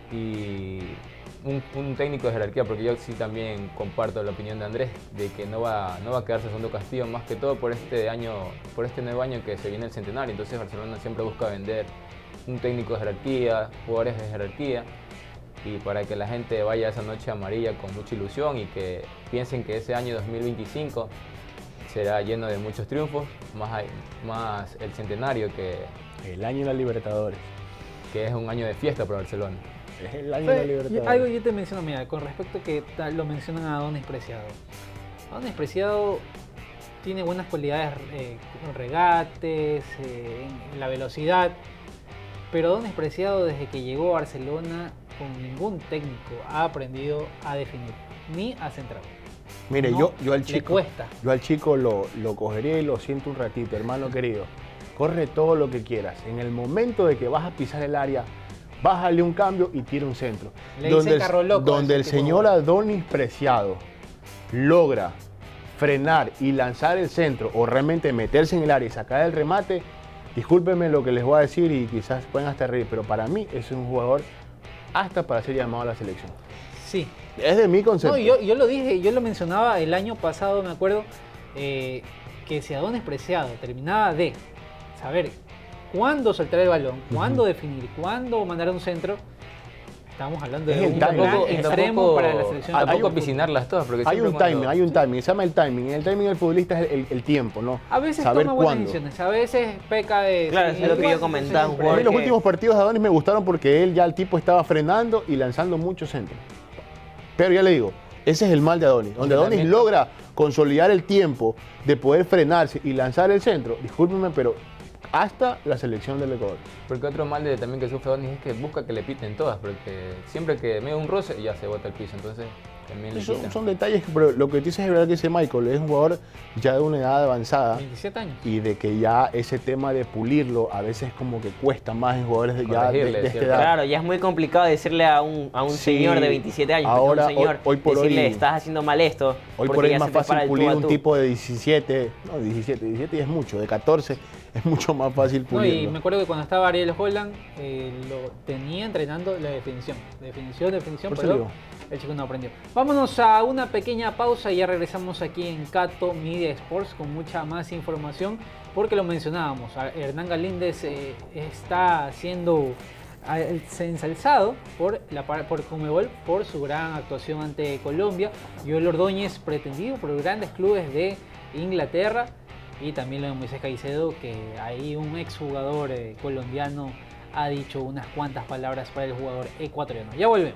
Y un, un técnico de jerarquía, porque yo sí también comparto la opinión de Andrés de que no va, no va a quedarse segundo Castillo, más que todo por este año, por este nuevo año que se viene el centenario. Entonces Barcelona siempre busca vender un técnico de jerarquía, jugadores de jerarquía, y para que la gente vaya a esa noche amarilla con mucha ilusión y que piensen que ese año dos mil veinticinco será lleno de muchos triunfos, más, hay- más el centenario que, El año de la Libertadores. que es un año de fiesta para Barcelona. Es el año de la Fue- Libertadores. algo yo te menciono, mira, con respecto que tal, lo mencionan a Adonis Preciado. Adonis Preciado tiene buenas cualidades, eh, con regates, eh, en la velocidad, pero Adonis Preciado desde que llegó a Barcelona con ningún técnico ha aprendido a definir, ni a centrar. Mire, No, yo, yo al le chico, cuesta. yo al chico lo, lo cogeré y lo siento un ratito, hermano querido. Corre todo lo que quieras. En el momento de que vas a pisar el área, bájale un cambio y tira un centro. Le donde dicen el, carro loco a donde ese el tipo de señor jugadores. Adonis Preciado logra frenar y lanzar el centro o realmente meterse en el área y sacar el remate, discúlpenme lo que les voy a decir y quizás pueden hasta reír, pero para mí es un jugador hasta para ser llamado a la selección. Sí. Es de mi concepto. No, yo, yo lo dije, yo lo mencionaba el año pasado, me acuerdo, eh, que si Adonis Preciado terminaba de saber cuándo soltar el balón, cuándo definir, cuándo mandar un centro, Estamos hablando Es de el un timing. plan Tampoco- extremo tampoco- para la selección. hay Tampoco un- piscinarlas todas, porque Hay siempre un cuando- timing, hay un timing, se llama el timing. El timing del futbolista es el, el tiempo, ¿no? A veces Saber toma buenas cuándo. decisiones, a veces peca de... Claro, sí, es lo que yo igual, comentaba, un entonces, A mí jugador los que- últimos partidos de Adonis me gustaron porque él ya el tipo estaba frenando y lanzando muchos centros. Pero ya le digo, ese es el mal de Adonis. Donde Adonis También- logra consolidar el tiempo de poder frenarse y lanzar el centro, discúlpenme, pero hasta la selección del Ecuador. Porque otro mal de, también que sufre Adonis es que busca que le piten todas, porque siempre que me da un roce ya se bota el piso, entonces también le Son, quitan. son detalles, que- pero lo que dices es verdad que dice Michael, es un jugador ya de una edad avanzada veintisiete años. y de que ya ese tema de pulirlo a veces como que cuesta más en jugadores de, ya de, Corregirle, de esta ¿cierto? edad. Claro, ya es muy complicado decirle a un, a un Sí. señor de veintisiete años, Ahora, porque un señor, hoy- hoy por decirle hoy- estás haciendo mal esto, Hoy porque por hoy ya es más se te para fácil el tú pulir a un tú. tipo de diecisiete, no, diecisiete, diecisiete ya es mucho, de catorce es mucho más fácil No, y pulirlo. me acuerdo que cuando estaba Ariel Holland, eh, lo tenía entrenando la definición. Definición, definición, Por eso pero digo. el chico no aprendió. Vámonos a una pequeña pausa y ya regresamos aquí en Cato Media Sports con mucha más información, porque lo mencionábamos, a- Hernán Galíndez eh, está siendo ah, ensalzado por la par- por Conmebol por su gran actuación ante Colombia. Joel Ordóñez pretendido por grandes clubes de Inglaterra. Y también lo de Moisés Caicedo, que ahí un exjugador eh, colombiano ha dicho unas cuantas palabras para el jugador ecuatoriano. Ya volvemos.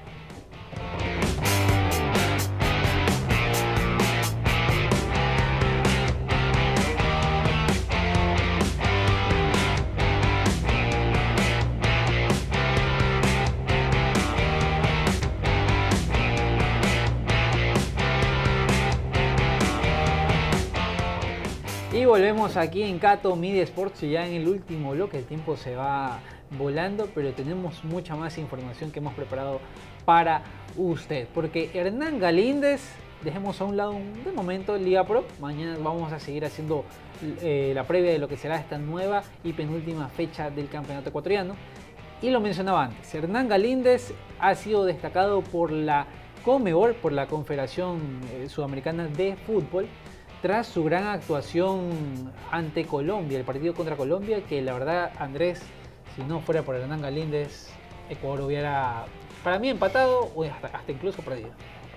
Y volvemos aquí en Cato Media Sports, ya en el último bloque. El tiempo se va volando, pero tenemos mucha más información que hemos preparado para usted. Porque Hernán Galíndez, dejemos a un lado de momento Liga Pro. Mañana vamos a seguir haciendo eh, la previa de lo que será esta nueva y penúltima fecha del campeonato ecuatoriano. Y lo mencionaba antes, Hernán Galíndez ha sido destacado por la Conmebol, por la Confederación eh, Sudamericana de Fútbol, tras su gran actuación ante Colombia, el partido contra Colombia, que la verdad, Andrés, si no fuera por Hernán Galíndez, Ecuador hubiera, para mí, empatado o hasta, hasta incluso perdido.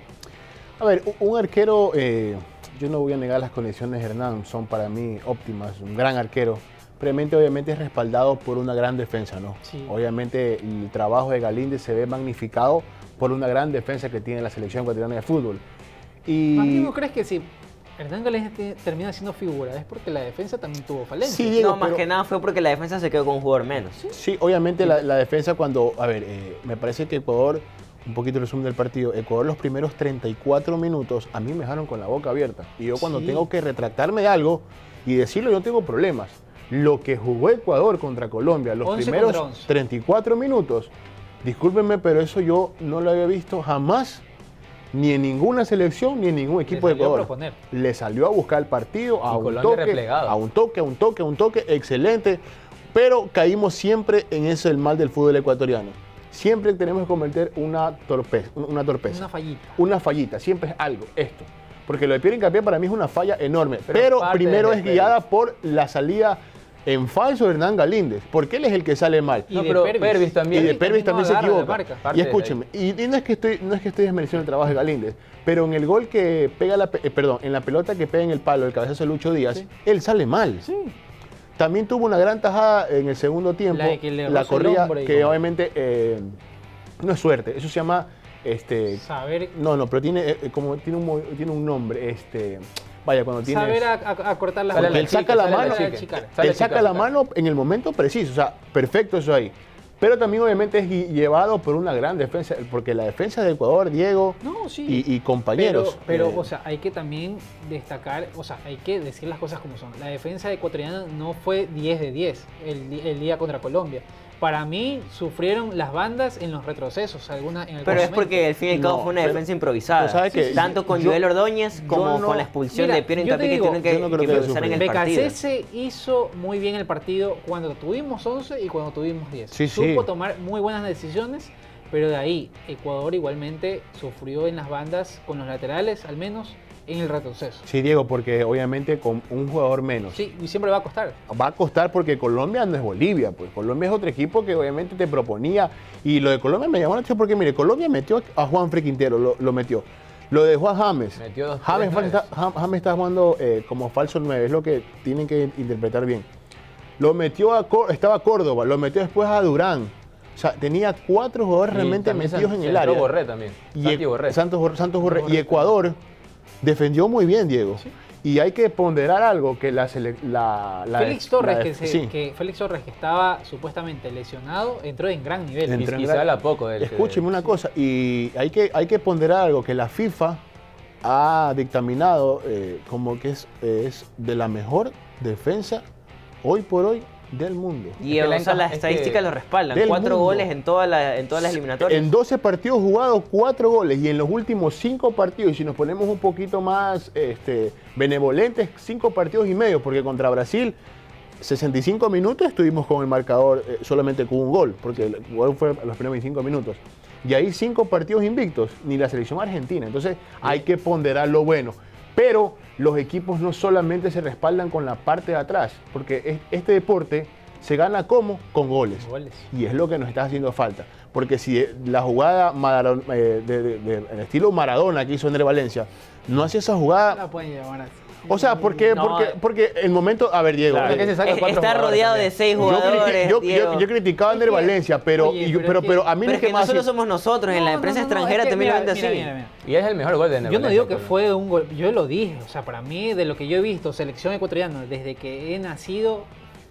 A ver, un- un arquero, eh, yo no voy a negar las condiciones de Hernán, son para mí óptimas, un gran arquero. Previamente, obviamente, es respaldado por una gran defensa, ¿no? Sí. Obviamente, el trabajo de Galíndez se ve magnificado por una gran defensa que tiene la selección ecuatoriana de fútbol. Y Más bien, ¿no crees que si Hernán Galíndez te- termina siendo figura es porque la defensa también tuvo falencias? Sí, Diego, No, más pero- que nada fue porque la defensa se quedó con un jugador menos. Sí, obviamente la, la defensa cuando, a ver, eh, me parece que Ecuador, un poquito el resumen del partido, Ecuador los primeros treinta y cuatro minutos a mí me dejaron con la boca abierta. Y yo cuando Sí. tengo que retractarme de algo y decirlo, yo no tengo problemas. Lo que jugó Ecuador contra Colombia, los once primeros contra once. treinta y cuatro minutos, discúlpenme, pero eso yo no lo había visto jamás, ni en ninguna selección, ni en ningún equipo de salió a Ecuador. proponer. Le salió a buscar el partido, a Y un Colombia toque, replegado. a un toque, a un toque, a un toque, excelente. Pero caímos siempre en ese el mal del fútbol ecuatoriano. Siempre tenemos que cometer una torpeza, una torpeza, Una fallita. una fallita, siempre es algo, esto. Porque lo de Pierre Hincapié para mí es una falla enorme, Pero pero, parte primero de es guiada por la salida en falso de Hernán Galíndez, porque él es el que sale mal. Y No, de pero Pervis. Pervis también. Y de Pervis Pervis también se no agarra la equivoca. marca. Parte Y de escúcheme, y, y no es que estoy, no es que estoy desmereciendo el trabajo de Galíndez, pero en el gol que pega la, pe- eh, perdón, en la pelota que pega en el palo, el cabezazo de Lucho Díaz, Sí. él sale mal. Sí. También tuvo una gran tajada en el segundo tiempo, La de que le la roza el corrida, hombro y que como- obviamente eh, no es suerte, eso se llama, este, Saber, no, no, pero tiene eh, como tiene un, mo- tiene un nombre, este, vaya cuando tiene. saber a, a- a cortar las Sale Porque la él chica, saca la sale mano, chica. chica. Sale él saca chica, la claro. mano en el momento preciso, o sea, perfecto eso ahí. Pero también obviamente es gui- llevado por una gran defensa, porque la defensa de Ecuador, Diego No, sí. y, y compañeros. Pero, pero, eh, o sea, hay que también destacar, o sea, hay que decir las cosas como son. La defensa ecuatoriana no fue diez de diez el, di- el día contra Colombia. Para mí, sufrieron las bandas en los retrocesos. Alguna, en algún Pero es momento. porque al fin y al cabo No, fue una pero- defensa improvisada. pero ¿sabe qué? Tanto con Yo- Joel Ordóñez yo como no- con la expulsión Mira, de Pierre yo te Hincapié que digo, tienen que, yo no creo que que haya priorizar en el sufrido. partido. Becasese hizo muy bien el partido cuando tuvimos once y cuando tuvimos diez. Sí, Supo sí. tomar muy buenas decisiones, pero de ahí Ecuador igualmente sufrió en las bandas con los laterales, al menos en el retroceso. Sí, Diego, porque obviamente con un jugador menos. Sí, y siempre va a costar. Va a costar porque Colombia no es Bolivia, pues Colombia es otro equipo que obviamente te proponía. Y lo de Colombia me llamó la atención porque, mire, Colombia metió a Juan Quintero, lo, lo metió. Lo dejó a James. Metió dos, James, tres está, James está jugando eh, como falso nueve, es lo que tienen que interpretar bien. Lo metió a, estaba a Córdoba, lo metió después a Durán. O sea, tenía cuatro jugadores Y realmente metidos en el área. Borré también. Y Santi Borré. Santos, Borré, Santos Borré. Y Ecuador defendió muy bien, Diego. ¿Sí? Y hay que ponderar algo que la... la, la Félix Torres, la, que, se, sí. que Félix Torres, que estaba supuestamente lesionado, entró en gran nivel. Entró en y, y gran... se habla poco de él. Escúcheme que... una cosa, y hay que, hay que ponderar algo que la FIFA ha dictaminado eh, como que es, es de la mejor defensa hoy por hoy del mundo. Y es o sea, las estadísticas que lo respaldan. Cuatro mundo. goles en, toda la, en todas las eliminatorias. En doce partidos jugados, cuatro goles. Y en los últimos cinco partidos, y si nos ponemos un poquito más este, benevolentes, cinco partidos y medio, porque contra Brasil, sesenta y cinco minutos estuvimos con el marcador eh, solamente con un gol, porque el gol fue los primeros veinticinco minutos. Y ahí cinco partidos invictos, ni la selección argentina. Entonces sí. hay que ponderar lo bueno. Pero los equipos no solamente se respaldan con la parte de atrás, porque este deporte se gana ¿cómo? Con goles. goles. Y es lo que nos está haciendo falta. Porque si la jugada Maradona, eh, de, de, de, de, estilo Maradona que hizo Ender Valencia, no hace esa jugada... No la pueden llevar así. O sea, porque, no, porque, porque el momento... A ver, Diego. Claro, eh, está rodeado de seis jugadores. Yo, yo, yo, yo criticaba a Ender Valencia, pero, Oye, y, pero, pero, pero a mí pero es que, que no solo somos nosotros, no, en la empresa no, no, extranjera es también lo ven así. Mira, mira. Y es el mejor gol de Ender Yo Valencia, no digo que pero... fue un gol, yo lo dije. O sea, para mí, de lo que yo he visto, selección ecuatoriana, desde que he nacido,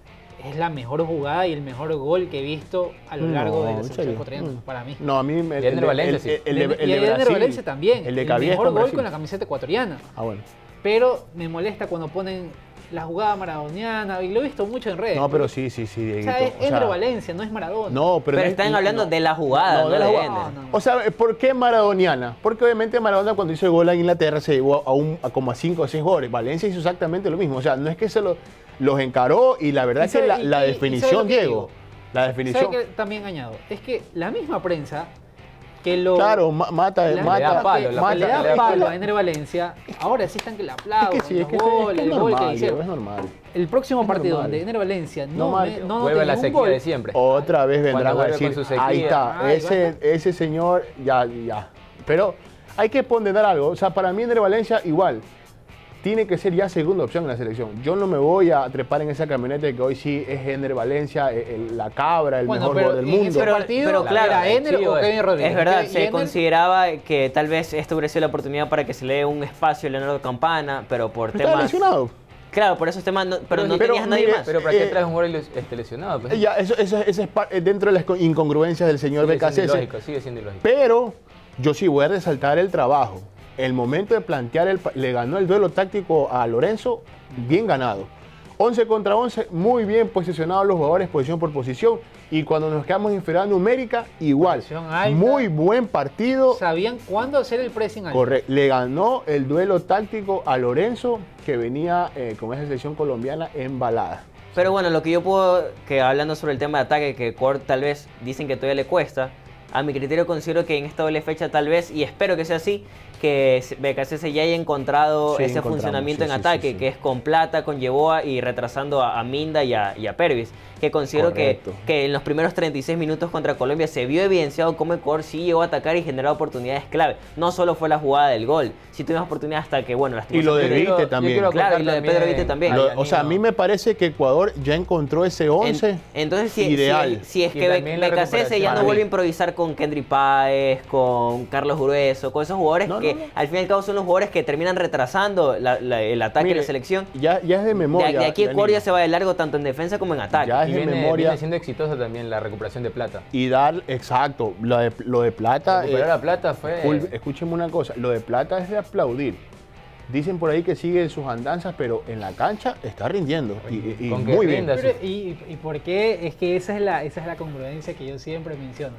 es la mejor jugada y el mejor gol que he visto a lo largo no, de la selección ecuatoriana, no. para mí. No, a mí me... El de Ender Valencia, sí. El, el, el, el, el de Ender Valencia también. El de el Cavies mejor con gol Brasil. con la camiseta ecuatoriana. Ah, bueno. Pero me molesta cuando ponen la jugada maradoniana, y lo he visto mucho en redes. No, pero sí, sí, sí, Dieguito. O sea, es Ender o sea, Valencia, no es Maradona. No, pero, pero no están es, hablando no, de la jugada, no, no de la jugada. No, no, no. O sea, ¿por qué maradoniana? Porque obviamente Maradona cuando hizo el gol a Inglaterra se llevó a, un, a como a cinco o seis jugadores. Valencia hizo exactamente lo mismo. O sea, no es que se lo, los encaró y la verdad es que la, la y, definición, y Diego, la definición... ¿Sabe qué también añado? Es que la misma prensa... Que lo, claro, mata, la, mata, le da palo, la mata, le da palo a Ender Valencia. Ahora sí están que le aplauden. Es que sí, es que, gol, es, que es el normal, gol que hicieron. Es normal. El próximo es partido normal. donde Ender Valencia no, no, me, no vuelve a la sequía gol, de siempre. Otra vez vendrán a decir, ahí está, ah, ese, ese señor, ya, ya. Pero hay que ponderar algo. O sea, para mí Ender Valencia igual. Tiene que ser ya segunda opción en la selección. Yo no me voy a trepar en esa camioneta de que hoy sí es Ender Valencia, el, la cabra, el bueno, mejor jugador del mundo. Pero, partido, pero claro, ¿era Ender sí, o Kevin Rodríguez? Es verdad, se Ender... consideraba que tal vez esto hubiera sido la oportunidad para que se le dé un espacio a Leonardo Campana, pero por pero temas... Estaba lesionado. Claro, por esos temas, no, pero, pero no pero, tenías nadie mire, más. Pero ¿para qué eh, traes un jugador este, lesionado? Pues? Ya, eso, eso, eso es par, dentro de las incongruencias del señor B K C S. Sigue siendo ilógico, sigue siendo ilógico. Pero yo sí voy a resaltar el trabajo. El momento de plantear, el, le ganó el duelo táctico a Lorenzo, bien ganado. once contra once, muy bien posicionados los jugadores, posición por posición. Y cuando nos quedamos en inferior numérica, igual. Alta, muy buen partido. Sabían cuándo hacer el pressing alto. Correcto. Le ganó el duelo táctico a Lorenzo, que venía eh, con esa selección colombiana embalada. Pero bueno, lo que yo puedo, que hablando sobre el tema de ataque, que Ecuador tal vez dicen que todavía le cuesta, a mi criterio considero que en esta doble fecha tal vez, y espero que sea así, que B K C S ya haya encontrado sí, ese funcionamiento sí, en sí, ataque, sí, sí. que es con Plata, con Yeboah y retrasando a, a Minda y a, y a Pervis, que considero que, que en los primeros treinta y seis minutos contra Colombia se vio evidenciado cómo Ecuador sí llegó a atacar y generar oportunidades clave. No solo fue la jugada del gol, sí tuvimos oportunidades hasta que, bueno, las Y lo de Vite también. Claro, y lo de Pedro Vite también. Lo, o sea, a mí me parece que Ecuador ya encontró ese once en, entonces, si, ideal. Si, si es que B K C S ya no vuelve a improvisar con Kendry Páez, con Carlos Grueso, con esos jugadores no, que no, no. al fin y al cabo son los jugadores que terminan retrasando la, la, el ataque Mire, de la selección. Ya, ya es de memoria. De, de aquí Ecuador ya se va de largo tanto en defensa como en ataque. Ya es y de viene, memoria. Viene siendo exitosa también la recuperación de Plata. Y dar, exacto, lo de, lo de Plata. Recuperar eh, a Plata fue... Full, escúcheme una cosa, lo de Plata es de aplaudir. Dicen por ahí que sigue en sus andanzas, pero en la cancha está rindiendo. Y, y muy bien. Pero, y, ¿Y por qué? Es que esa es, la, esa es la congruencia que yo siempre menciono.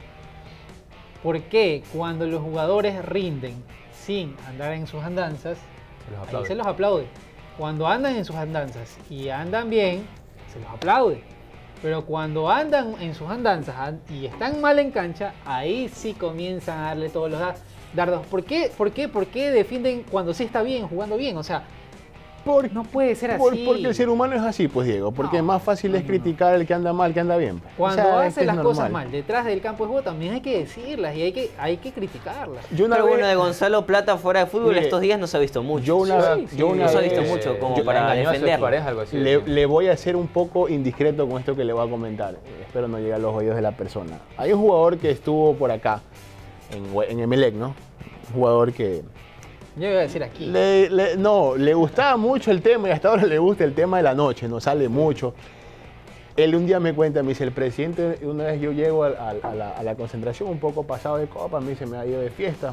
¿Por qué cuando los jugadores rinden sin andar en sus andanzas, se los, ahí se los aplaude? Cuando andan en sus andanzas y andan bien, se los aplaude. Pero cuando andan en sus andanzas an- y están mal en cancha, ahí sí comienzan a darle todos los da- dardos. ¿Por qué? ¿Por qué? ¿Por qué defienden cuando sí está bien, jugando bien? O sea, Por- no puede ser por- así. porque el ser humano es así, pues Diego. Porque No, más fácil no, es no, criticar al que anda mal que anda bien. pues. Cuando O sea, es hace que las es cosas normal. mal detrás del campo de juego, también hay que decirlas y hay que, hay que criticarlas. Yo una Pero vez- bueno, de Gonzalo Plata fuera de fútbol Mire, estos días no se ha visto mucho. yo una, Sí, sí, yo una no se ha vez- visto mucho como yo- para engañó a su defenderlo. expareja, algo así. Le, le voy a ser un poco indiscreto con esto que le voy a comentar. Espero no llegue a los oídos de la persona. Hay un jugador que estuvo por acá, en, Hue- en Emelec, ¿no? Un jugador que Yo iba a decir aquí. le, le- no, le gustaba mucho el tema y hasta ahora le gusta el tema de la noche, no sale mucho. Él un día me cuenta, me dice, el presidente, una vez yo llego a, a- a la, a la concentración un poco pasado de copa, me dice, me ha ido de fiesta.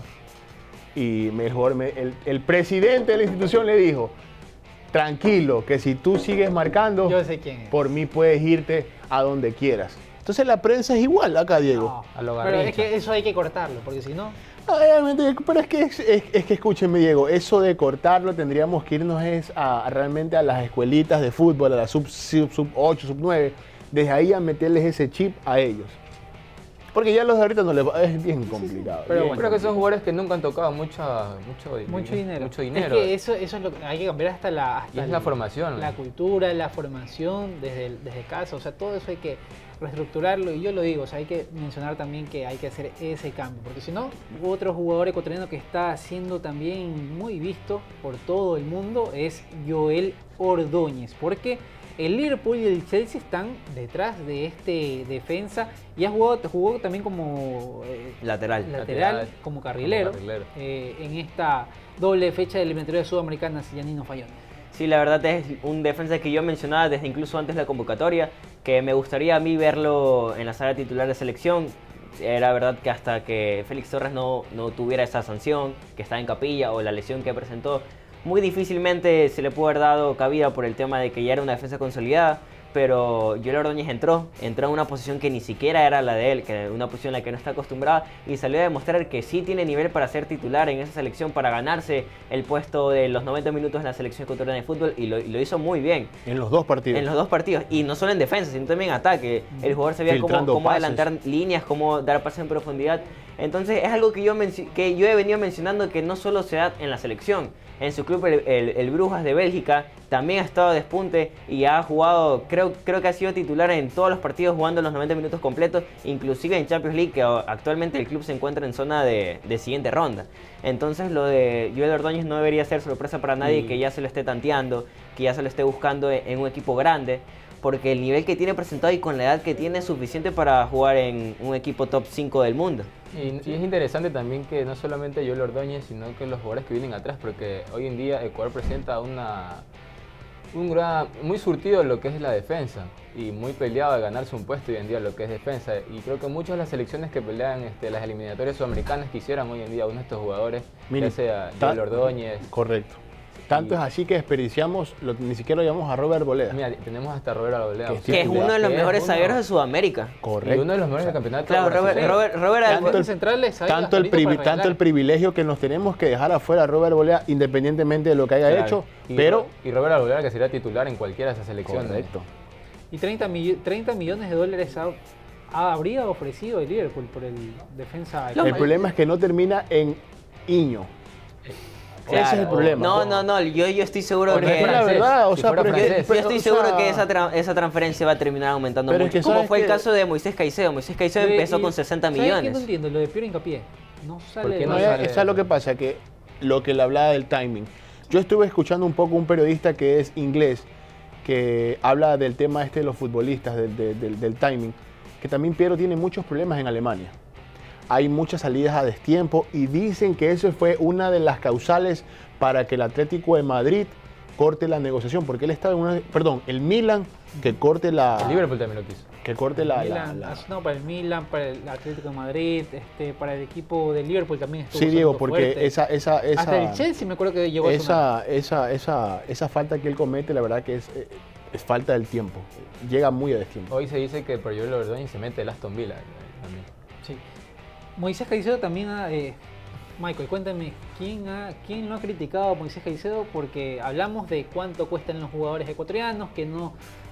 Y me, el, jugador me- el, el presidente de la institución le dijo, tranquilo, que si tú sigues marcando, Yo sé quién es. por mí puedes irte a donde quieras. Entonces la prensa es igual acá, Diego. No, A lo pero es Garrincha. que eso hay que cortarlo, porque si no, Ah, realmente, pero es que, es, es- es que escúchenme, Diego, eso de cortarlo tendríamos que irnos es a, a realmente a las escuelitas de fútbol, a la sub, sub, sub ocho, sub nueve, desde ahí a meterles ese chip a ellos. Porque ya los de ahorita no les va, es bien complicado. Pero bien bueno. Creo que son jugadores que nunca han tocado mucha, mucho, mucho dinero. Mucho dinero. Es que eso, eso es lo que hay que cambiar hasta la, hasta Y es el- la formación. la cultura, la formación desde, el- desde casa, o sea, todo eso hay que reestructurarlo y yo lo digo, o sea, hay que mencionar también que hay que hacer ese cambio, porque si no, otro jugador ecuatoriano que está siendo también muy visto por todo el mundo es Joel Ordóñez, porque el Liverpool y el Chelsea están detrás de este defensa y ha jugado, jugó también como eh, Lateral. lateral, Lateral, como carrilero, como carrilero. eh, en esta doble fecha de eliminatoria sudamericana, Yanino Fayón. Sí, la verdad es un defensa que yo mencionaba desde incluso antes de la convocatoria, que me gustaría a mí verlo en la sala titular de selección. Era verdad que hasta que Félix Torres no, no tuviera esa sanción, que está en capilla, o la lesión que presentó, muy difícilmente se le pudo haber dado cabida por el tema de que ya era una defensa consolidada. Pero Joel Ordóñez entró, entró en una posición que ni siquiera era la de él, que una posición en la que no está acostumbrada, y salió a demostrar que sí tiene nivel para ser titular en esa selección, para ganarse el puesto de los noventa minutos en la selección ecuatoriana de fútbol, y lo, y lo hizo muy bien En los dos partidos. en los dos partidos, y no solo en defensa, sino también en ataque. El jugador sabía cómo, Filtrando cómo pases. adelantar líneas, cómo dar pases en profundidad. Entonces es algo que yo, menci- que yo he venido mencionando, que no solo se da en la selección. En su club, el, el- el Brujas de Bélgica, también ha estado a despunte y ha jugado, creo, creo que ha sido titular en todos los partidos, jugando los noventa minutos completos, inclusive en Champions League, que actualmente el club se encuentra en zona de, de siguiente ronda. Entonces lo de Joel Ordóñez no debería ser sorpresa para nadie, Y- que ya se lo esté tanteando, que ya se lo esté buscando en, en un equipo grande, porque el nivel que tiene presentado y con la edad que tiene es suficiente para jugar en un equipo top cinco del mundo. Y, y es interesante también que no solamente Joel Ordóñez, sino que los jugadores que vienen atrás, porque hoy en día Ecuador presenta una, un gran, muy surtido en lo que es la defensa y muy peleado de ganarse un puesto hoy en día en lo que es defensa. Y creo que muchas de las selecciones que pelean este, las eliminatorias sudamericanas quisieran hoy en día uno de estos jugadores, Mire, ya sea ta- Joel Ordóñez. Correcto. Tanto Y- es así que desperdiciamos, lo- ni siquiera lo llamamos a Robert Boleda. Mira, tenemos hasta Roberto Arboleda. Que o sea, Que es uno de los que es mejores uno- zagueros de Sudamérica. Y Correcto. uno de los mejores del campeonato. Claro, Robert, brasileño. Robert, Robert Tanto Albo- el- centrales hay Tanto el, ahorita privi- para tanto el regalar. privilegio que nos tenemos que dejar afuera a Robert Bolea, independientemente de lo que haya Claro. hecho, Y pero... Ro- Y Robert Arboleda, que sería titular en cualquiera de esas selecciones. Correcto. Y treinta, millo- treinta millones de dólares ha- ha- habría ofrecido el Liverpool por el defensa. No, El problema es que no termina en Iño. Ese es el Claro. problema. No, no, no, yo, yo estoy seguro Porque que... Es la francés, verdad, o si sea, fuera pero Yo, es francés. yo que- estoy o seguro sea, que esa, tra- esa transferencia va a terminar aumentando Pero es mucho. que Como ¿sabes fue el qué? caso de Moisés Caicedo. Moisés Caicedo Y- empezó y- con sesenta ¿sabes qué? No millones. entiendo, lo de Piero Hincapié. No sale qué de no No, la- sale? es, eso es lo que pasa, que lo que le hablaba del timing. Yo estuve escuchando un poco un periodista que es inglés, que habla del tema este de los futbolistas, del, del- del- del timing, que también Piero tiene muchos problemas en Alemania. Hay muchas salidas a destiempo y dicen que eso fue una de las causales para que el Atlético de Madrid corte la negociación, porque él estaba en una, perdón, el Milan que corte la, El Liverpool también lo quiso. que corte la, la- Milan, la- no, para el Milan, para el Atlético de Madrid, este, para el equipo de Liverpool también estuvo Sí, Diego, sonando porque fuerte. esa, esa, esa, Hasta el Chelsea me acuerdo que llegó a sonar. esa, esa, esa, esa falta que él comete, la verdad que es, eh, es falta del tiempo. Llega muy a destiempo. Hoy se dice que por Joel Ordóñez se mete el Aston Villa. eh, también. Sí. Moisés Caicedo también ha... eh, Michael, cuéntame, ¿quién, ha, ¿quién no ha criticado a Moisés Caicedo? Porque hablamos de cuánto cuestan los jugadores ecuatorianos, que no,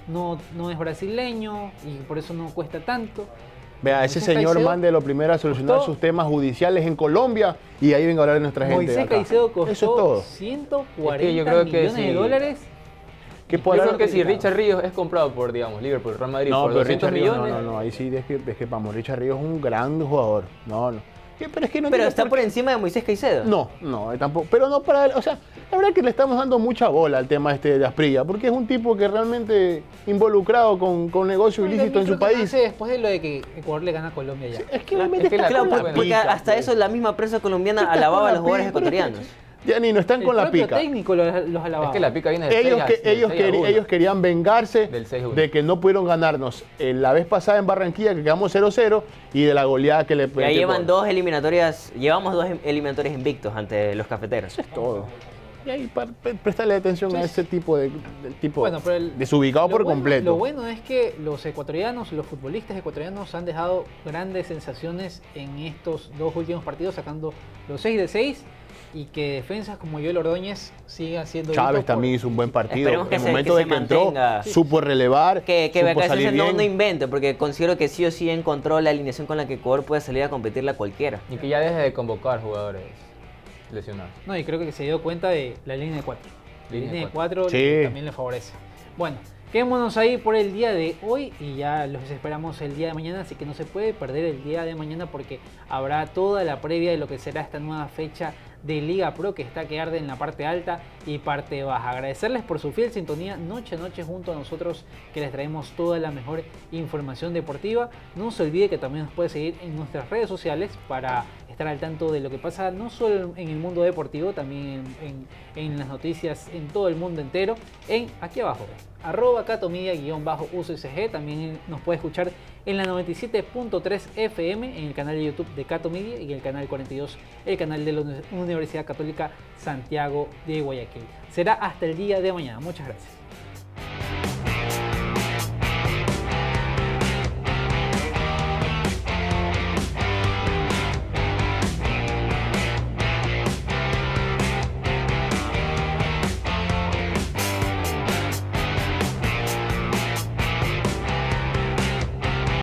no, no es brasileño y por eso no cuesta tanto. Vea, ese Moisés señor Caicedo mande lo primero a solucionar costó- sus temas judiciales en Colombia y ahí venga a hablar de nuestra gente. de Moisés acá. Caicedo Eso es costó todo. ciento cuarenta Es que yo creo que millones de sí. dólares. ¿Qué Yo puede creo hablar? que si Richard Ríos es comprado por, digamos, Liverpool, Real Madrid, No, por pero doscientos Richard Ríos, no, millones, no, no, ahí sí discrepamos. Richard Ríos es un gran jugador. No, no. ¿Qué? Pero es que no Pero entiendo está por por qué- encima de Moisés Caicedo. No, no, tampoco. Pero no para él. O sea, la verdad que le estamos dando mucha bola al tema este de Asprilla, porque es un tipo que realmente involucrado con, con negocio No, y ilícito en también su creo que país. nace después de lo de que Ecuador le gana a Colombia ya. Es que Claro, obviamente es que está la- con Claro, la por- porque pica, hasta pues. eso la misma prensa colombiana Estás alababa con a la los jugadores pica, pero es que- ecuatorianos. Ya ni no están El con la propio pica. técnico los, los alababa. Es que la pica viene del Ellos, seis que, a- del ellos, seis a queri- uno. ellos querían vengarse Del seis a uno. de que no pudieron ganarnos eh, la vez pasada en Barranquilla, que quedamos cero cero, y de la goleada que le Ya que- llevan que- dos eliminatorias, llevamos dos eliminatorias invictos ante los cafeteros. Eso es todo. Y ahí pa- pre- prestarle atención a ese tipo de, del tipo Bueno, pero el- desubicado Lo por bueno- completo. Lo bueno es que los ecuatorianos, los futbolistas ecuatorianos han dejado grandes sensaciones en estos dos últimos partidos, sacando los seis de seis y que defensas como Joel Ordóñez sigan siendo... Chávez vistos por- también hizo un buen partido. Esperemos En que el se- momento que de se que entró, mantenga. supo relevar, Que, que supo Becasese salir no, bien. no invente, porque considero que sí o sí encontró la alineación con la que Ecuador puede salir a competirle a cualquiera. Y que ya deje de convocar jugadores lesionados. No, y creo que se dio cuenta de la línea de cuatro. La Línea línea de de cuatro Sí. también le favorece. Bueno, quedémonos ahí por el día de hoy y ya los esperamos el día de mañana, así que no se puede perder el día de mañana porque habrá toda la previa de lo que será esta nueva fecha de Liga Pro que está que arde en la parte alta y parte baja. Agradecerles por su fiel sintonía noche a noche junto a nosotros que les traemos toda la mejor información deportiva. No se olvide que también nos puede seguir en nuestras redes sociales para estar al tanto de lo que pasa no solo en el mundo deportivo, también en, en, en las noticias en todo el mundo entero. En aquí abajo, arroba catomedia guión bajo U C G. También nos puede escuchar en la noventa y siete punto tres F M, en el canal de YouTube de Cato Media y en el canal cuarenta y dos, el canal de la Universidad Católica Santiago de Guayaquil. Será hasta el día de mañana. Muchas gracias.